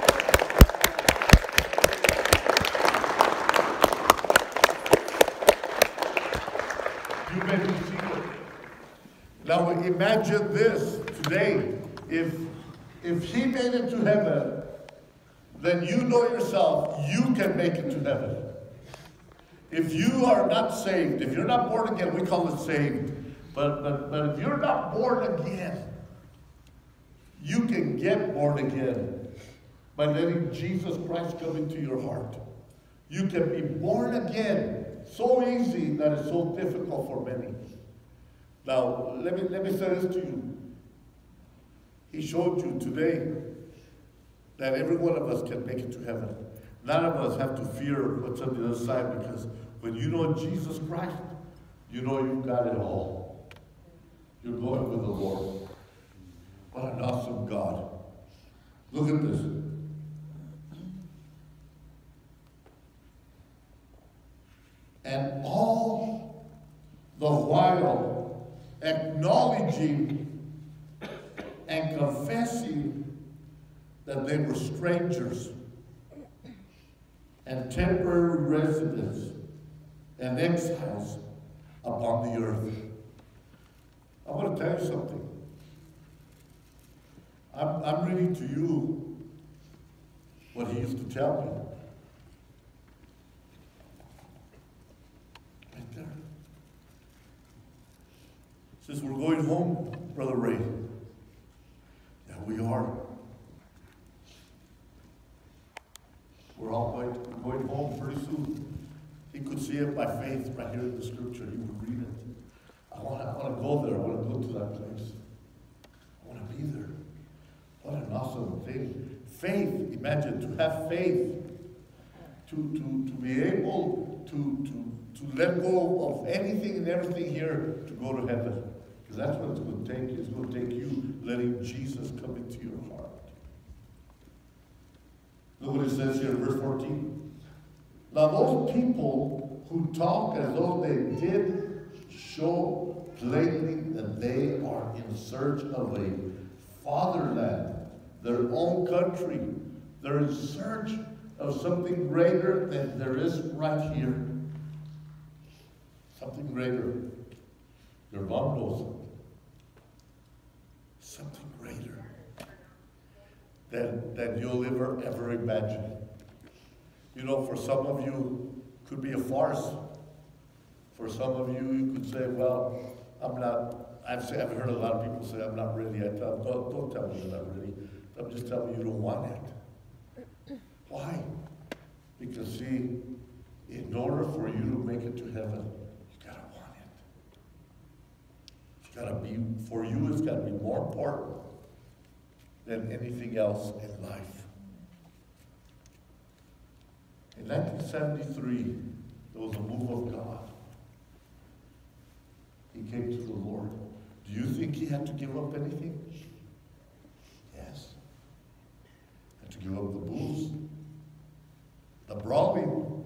You may be seated. Now imagine this today. If If he made it to heaven, then you know yourself, you can make it to heaven. If you are not saved, if you're not born again, we call it saved. But, but, but if you're not born again, you can get born again by letting Jesus Christ come into your heart. You can be born again. So easy that it's so difficult for many. Now, let me, let me say this to you. He showed you today that every one of us can make it to heaven. None of us have to fear what's on the other side, because when you know Jesus Christ, you know you've got it all. You're going with the Lord. What an awesome God. Look at this. And all the while acknowledging and confessing that they were strangers and temporary residents and exiles upon the earth. I want to tell you something. I'm, I'm reading to you what he used to tell me. Right there. Says, we're going home, Brother Ray. are. We're all going, going home pretty soon. He could see it by faith right here in the scripture. He would read it. I want to I want to go there. I want to go to that place. I want to be there. What an awesome thing. Faith, imagine, to have faith. To, to, to be able to, to, to let go of anything and everything here to go to heaven. Because that's what it's going to take. It's going to take you letting Jesus come into your heart. Look what it says here in verse fourteen. Now those people who talk as though they did show plainly that they are in search of a fatherland, their own country. They're in search of something greater than there is right here. Something greater. Your mom knows it. Something greater than, than you'll ever, ever imagine. You know, for some of you, it could be a farce. For some of you, you could say, well, I'm not, I've, say, I've heard a lot of people say, I'm not ready. I tell them, don't, don't tell me you're not ready. I'm just telling you you don't want it. Why? Because see, in order for you to make it to heaven, you gotta want it. It's gotta be, for you, it's gotta be more important than anything else in life. In nineteen seventy-three, there was a move of God. He came to the Lord. Do you think he had to give up anything? Yes. Had to give up the booze, the brawling,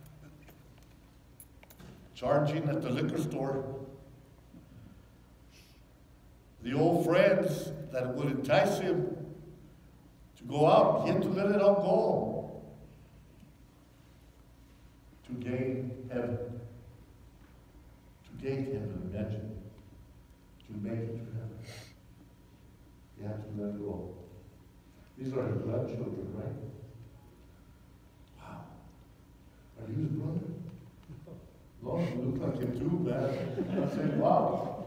charging at the liquor store, the old friends that would entice him to go out. He had to let it all go to gain heaven. To gain heaven, imagine. To make it to heaven. You have to let it go. These are his grandchildren, right? Wow. Are you his brother? Lord, you look like him too, man. I said, wow.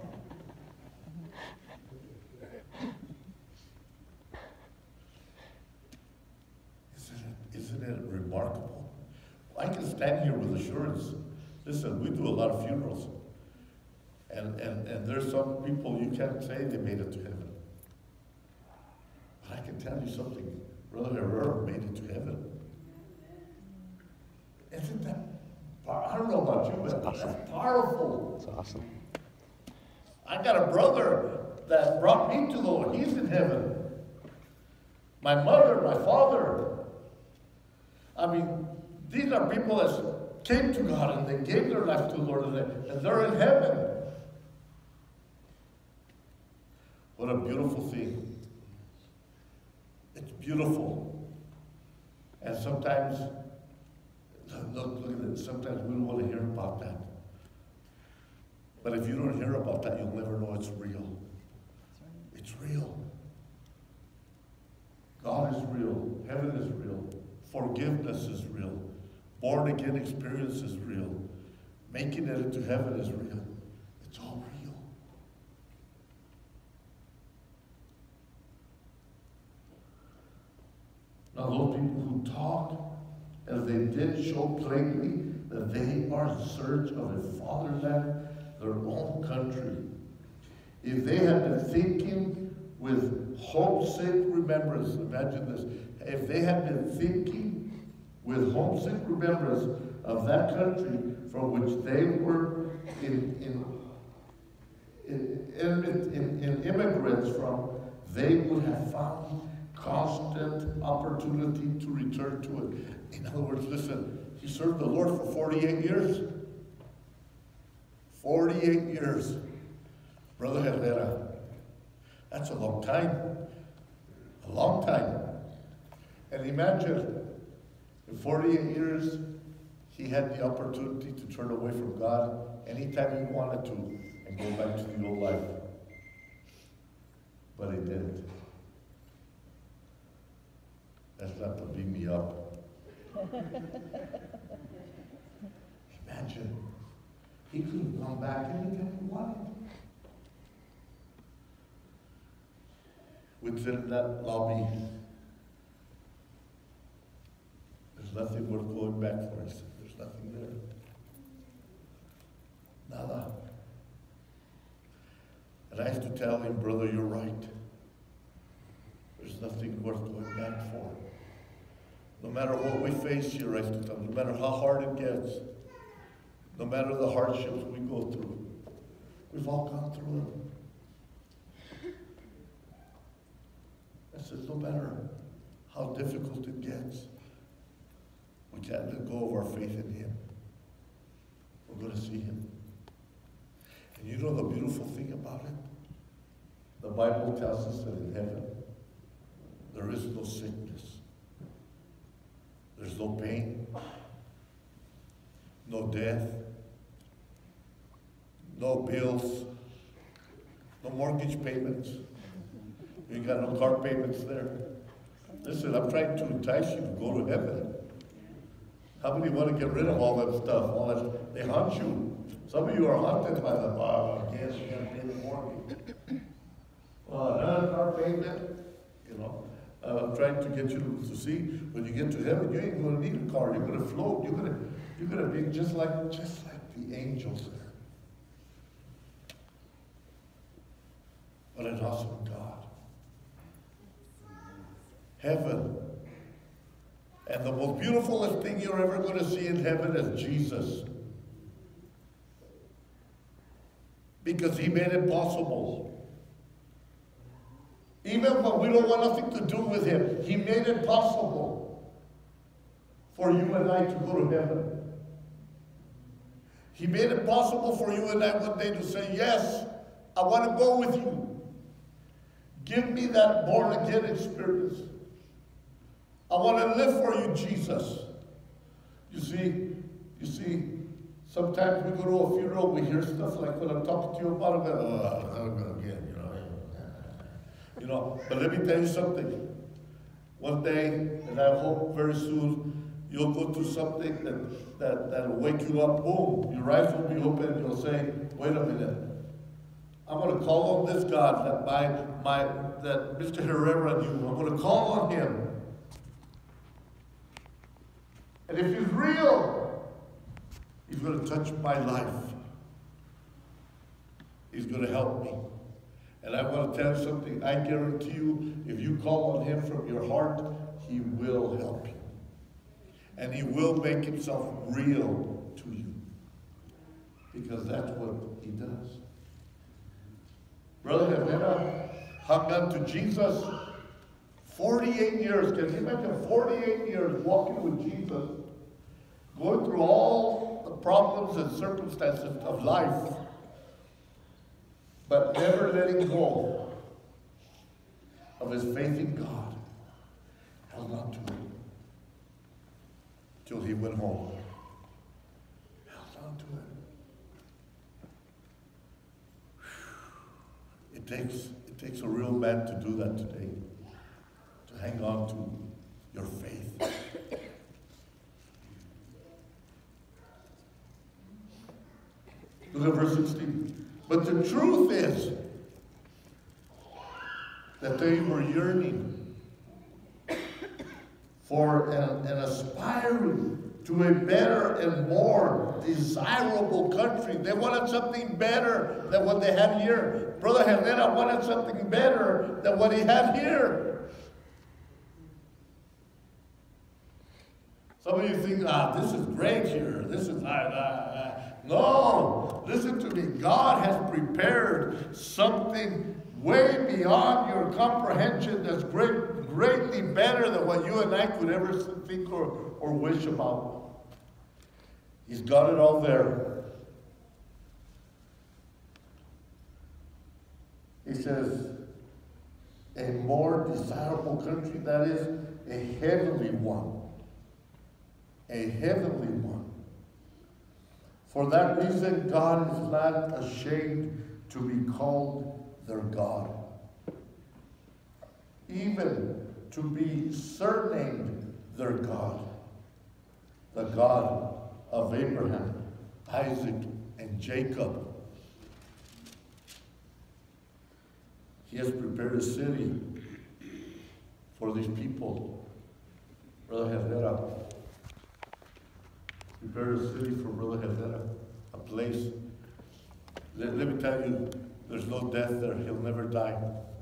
Isn't it, isn't it remarkable? I can stand here with assurance. Listen, we do a lot of funerals. And, and, and there's some people you can't say they made it to heaven. But I can tell you something. Brother DeHerrera made it to heaven. Isn't that, I don't know about you, but that's powerful. That's awesome. I got a brother that brought me to the Lord. He's in heaven. My mother, my father. I mean, these are people that came to God and they gave their life to the Lord and they're in heaven. What a beautiful thing. It's beautiful. And sometimes, look, look at it, sometimes we don't want to hear about that. But if you don't hear about that, you'll never know it's real. It's real. God is real. Heaven is real. Forgiveness is real. Born again experience is real. Making it into heaven is real. It's all real. Now those people who talk as they did show plainly that they are in search of a fatherland, their own country. If they had been thinking with homesick remembrance, imagine this, if they had been thinking with homesick remembrance of that country from which they were in, in, in, in, in immigrants from, they would have found constant opportunity to return to it. In other words, listen, he served the Lord for forty-eight years. forty-eight years. Brother DeHerrera, that's a long time. A long time. And imagine, in forty-eight years, he had the opportunity to turn away from God anytime he wanted to and go back to the old life. But he didn't. That's not to beat me up. Imagine, he could have gone back anytime he wanted. we'd sit in that lobby. There's nothing worth going back for. He said, there's nothing there. Nada. And I used to tell him, brother, you're right. There's nothing worth going back for. No matter what we face here, I used to tell him, no matter how hard it gets, no matter the hardships we go through, we've all gone through them. I said, no matter how difficult it gets, we can't let go of our faith in Him. We're going to see Him. And you know the beautiful thing about it? The Bible tells us that in heaven, there is no sickness. There's no pain. No death. No bills. No mortgage payments. You ain't got no car payments there. Listen, I'm trying to entice you to go to heaven. How many want to get rid of all that stuff? All that, they haunt you. Some of you are haunted by the, oh, I guess you got to pay the mortgage. Well, another car payment, you know. Uh, I'm trying to get you to, to see when you get to heaven, you ain't going to need a car. You're going to float. You're going to, you're going to be just like, just like the angels there. What an awesome God. Heaven. And the most beautifulest thing you're ever going to see in heaven is Jesus. Because He made it possible. Even when we don't want nothing to do with Him, He made it possible for you and I to go to heaven. He made it possible for you and I one day to say, yes, I want to go with you. Give me that born again experience. I want to live for you, Jesus. You see, you see, sometimes we go to a funeral, we hear stuff like what I'm talking to you about, I'm oh, I'm going again, you know. You know, but let me tell you something. One day, and I hope very soon, you'll go through something that, that, that'll wake you up, boom, your eyes will be open, and you'll say, wait a minute. I'm going to call on this God that my, my, that Mister DeHerrera knew. I'm going to call on Him. And if He's real, He's going to touch my life. He's going to help me. And I want to tell you something. I guarantee you, if you call on Him from your heart, He will help you. And He will make Himself real to you. Because that's what He does. Brother DeHerrera hung on to Jesus forty-eight years. Can you imagine forty-eight years walking with Jesus, going through all the problems and circumstances of life, but never letting go of his faith in God. Held on to it till he went home. Held on to it. It takes, it takes a real man to do that today, to hang on to your faith. Look at verse sixteen. But the truth is that they were yearning for and, and aspiring to a better and more desirable country. They wanted something better than what they had here. Brother DeHerrera wanted something better than what he had here. Some of you think, ah, this is great here. This is, ah, ah, ah. No, listen to me. God has prepared something way beyond your comprehension that's great, greatly better than what you and I could ever think or, or wish about. He's got it all there. He says, a more desirable country, that is, a heavenly one. A heavenly one. For that reason, God is not ashamed to be called their God, even to be surnamed their God, the God of Abraham, Isaac, and Jacob. He has prepared a city for these people. Brother Herrera, prepare a city for Brother Herrera, a place. Let, let me tell you, there's no death there. He'll never die.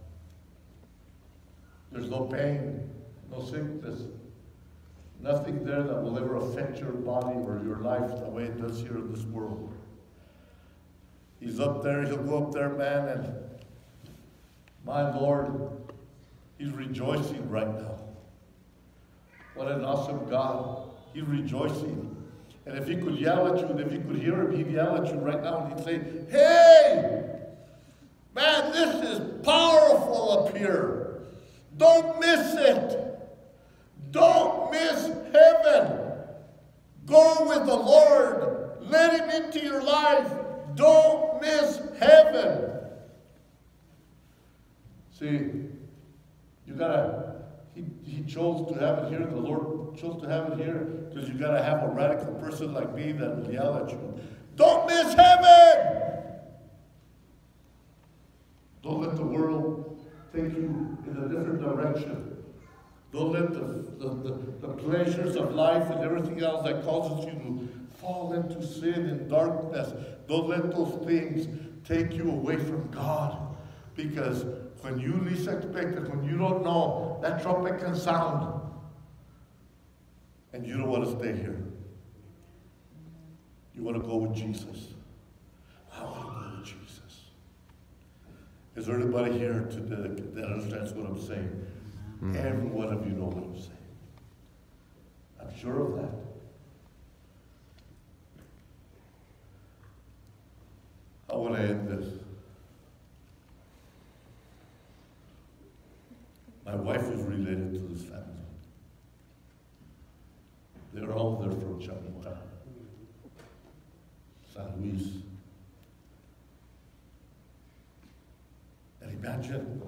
There's no pain, no sickness, nothing there that will ever affect your body or your life the way it does here in this world. He's up there, he'll go up there, man, and my Lord, he's rejoicing right now. What an awesome God. He's rejoicing. And if he could yell at you, and if you could hear him, he'd yell at you right now and he'd say, hey, man, this is powerful up here. Don't miss it. Don't miss heaven. Go with the Lord. Let him into your life. Don't miss heaven. See, you gotta, he, he chose to have it here, the Lord chose to have it here, because you gotta have a radical person like me that will yell at you. Don't miss heaven! Don't let the world take you in a different direction. Don't let the, the, the, the pleasures of life and everything else that causes you to fall into sin and darkness, don't let those things take you away from God. Because when you least expect it, when you don't know, that trumpet can sound. And you don't want to stay here. You want to go with Jesus. I want to go with Jesus. Is there anybody here today that understands what I'm saying? Mm. Every one of you know what I'm saying. I'm sure of that. I want to end this. My wife is related to this family. They're all there from Chamita, San Luis. And imagine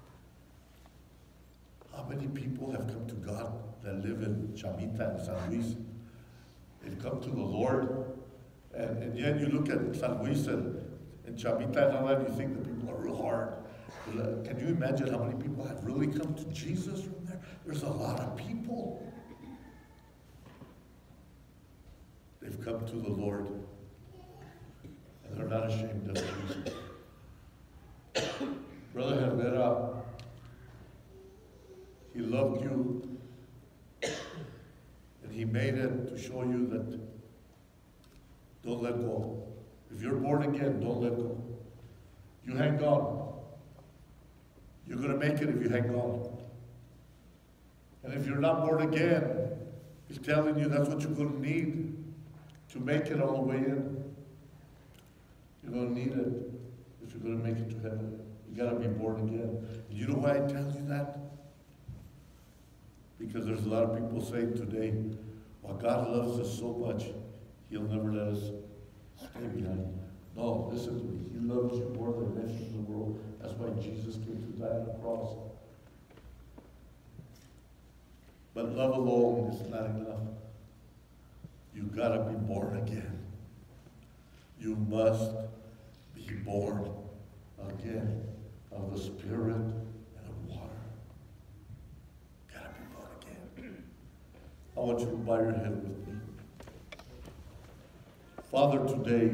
how many people have come to God that live in Chamita and San Luis. They've come to the Lord. And, and yet you look at San Luis and, and Chamita and all that, you think the people are real hard. Can you imagine how many people have really come to Jesus from there? There's a lot of people. They've come to the Lord. And they're not ashamed of Jesus. Brother Herrera, he loved you. And he made it to show you that don't let go. If you're born again, don't let go. You hang on. You're going to make it if you hang on. And if you're not born again, he's telling you that's what you're going to need to make it all the way in. You're going to need it if you're going to make it to heaven. You got to be born again. And you know why I tell you that? Because there's a lot of people saying today, well, God loves us so much, he'll never let us stay behind. No, listen to me. He loves you more than anything in the world. That's why Jesus came to die on the cross. But love alone is not enough. You've got to be born again. You must be born again of the Spirit and of water. Got to be born again. I want you to bow your head with me. Father, today,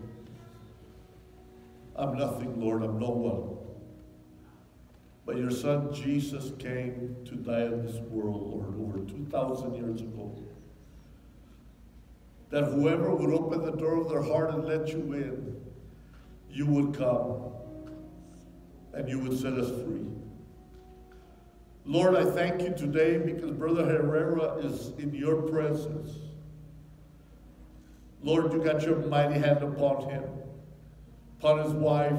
I'm nothing, Lord, I'm no one. But your Son Jesus came to die in this world, Lord, over two thousand years ago. That whoever would open the door of their heart and let you in, you would come and you would set us free. Lord, I thank you today because Brother Herrera is in your presence. Lord, you got your mighty hand upon him, upon his wife.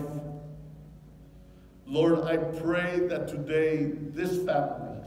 Lord, I pray that today this family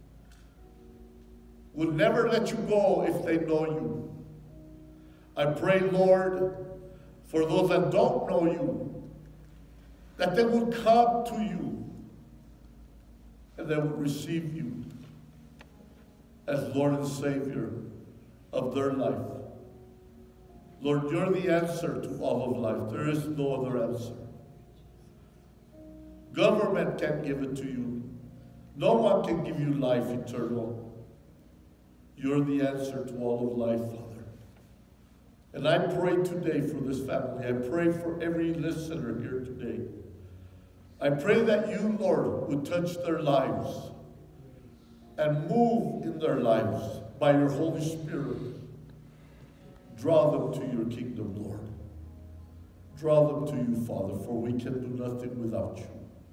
would never let you go if they know you. I pray, Lord, for those that don't know you, that they would come to you and they would receive you as Lord and Savior of their life. Lord, you're the answer to all of life. There is no other answer. Government can't give it to you. No one can give you life eternal. You're the answer to all of life, Father. And I pray today for this family. I pray for every listener here today. I pray that you, Lord, would touch their lives and move in their lives by your Holy Spirit. Draw them to your kingdom, Lord. Draw them to you, Father, for we can do nothing without you.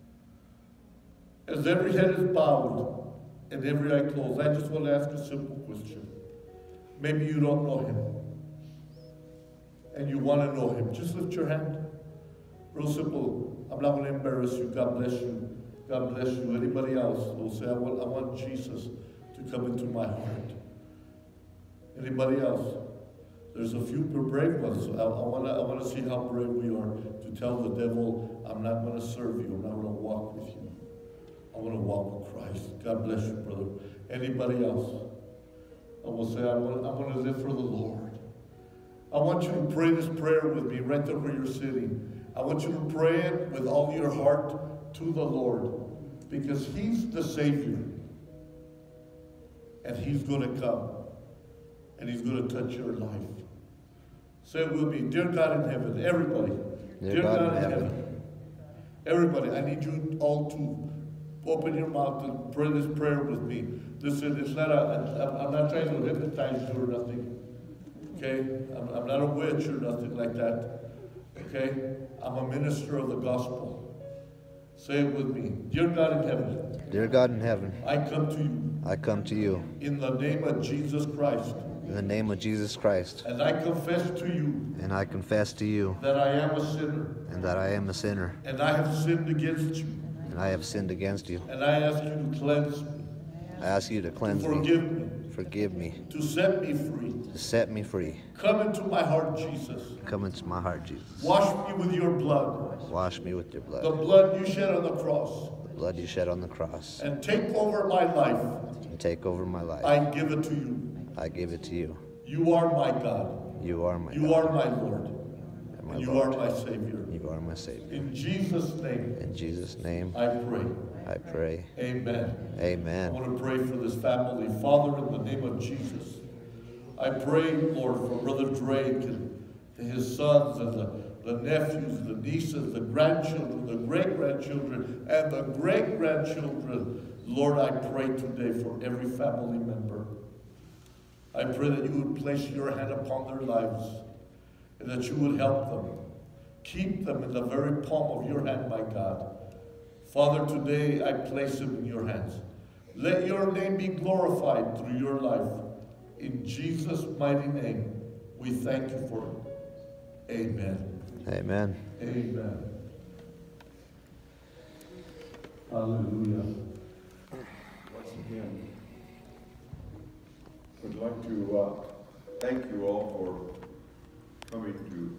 As every head is bowed and every eye closed, I just want to ask a simple question. Maybe you don't know him, and you want to know him. Just lift your hand. Real simple. I'm not going to embarrass you. God bless you. God bless you. Anybody else will say, I want, I want Jesus to come into my heart. Anybody else? There's a few brave ones. I, I want to I want to see how brave we are to tell the devil, I'm not going to serve you. I'm not going to walk with you. I want to walk with Christ. God bless you, brother. Anybody else? I will say, I want, I want to live for the Lord. I want you to pray this prayer with me right there where you're sitting. I want you to pray it with all your heart to the Lord, because he's the Savior. And he's going to come. And he's going to touch your life. Say it with me. Dear God in heaven, everybody. Dear, Dear God, God, in in heaven. heaven. Everybody, I need you all to open your mouth and pray this prayer with me. Listen, it's not a, I'm not trying to hypnotize you or nothing. Okay? I'm, I'm not a witch or nothing like that. Okay? I'm a minister of the gospel. Say it with me. Dear God in heaven. Dear God in heaven, I come to you. I come to you In the name of Jesus Christ. in the name of Jesus Christ, And I confess to you and I confess to you that I am a sinner. and that I am a sinner, And I have sinned against you. and I have sinned against you. And I ask you to cleanse me. I ask you to To cleanse me, forgive me. forgive me, To set me free. to set me free. Come into my heart, Jesus. Come into my heart, Jesus. Wash me with your blood. Wash me with your The blood, blood you shed on the cross. the blood you shed on the cross, And take over my life. and take over my life. I give it to you. I give it to you. You are my God. You are my You God, are my Lord. and my And you Lord. are my Savior. You are my Savior. In Jesus' name, In Jesus' name, I pray. I pray. Amen. I Amen. want to pray for this family. Father, in the name of Jesus, I pray, Lord, for Brother Drake and his sons and the, the nephews, the nieces, the grandchildren, the great-grandchildren, and the great-grandchildren. Lord, I pray today for every family member. I pray that you would place your hand upon their lives and that you would help them. Keep them in the very palm of your hand, my God. Father, today I place them in your hands. Let your name be glorified through your life. In Jesus' mighty name, we thank you for it. Amen. Amen. Amen. Hallelujah. Once again, would like to uh, thank you all for coming to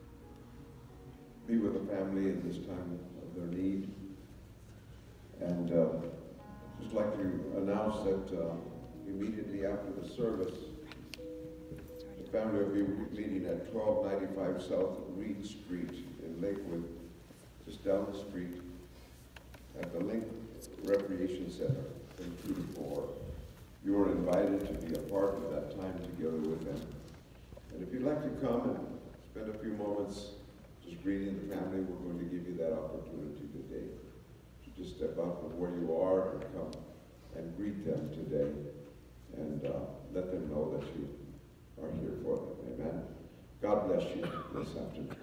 be with the family in this time of their need. And uh, just like to announce that uh, immediately after the service, the family will be meeting at twelve ninety-five South Reed Street in Lakewood, just down the street at the Link Recreation Center from two to four. You are invited to be a part of that time together with them. And if you'd like to come and spend a few moments just greeting the family, we're going to give you that opportunity today. To just step out from where you are and come and greet them today and uh, let them know that you are here for them. Amen. God bless you this afternoon.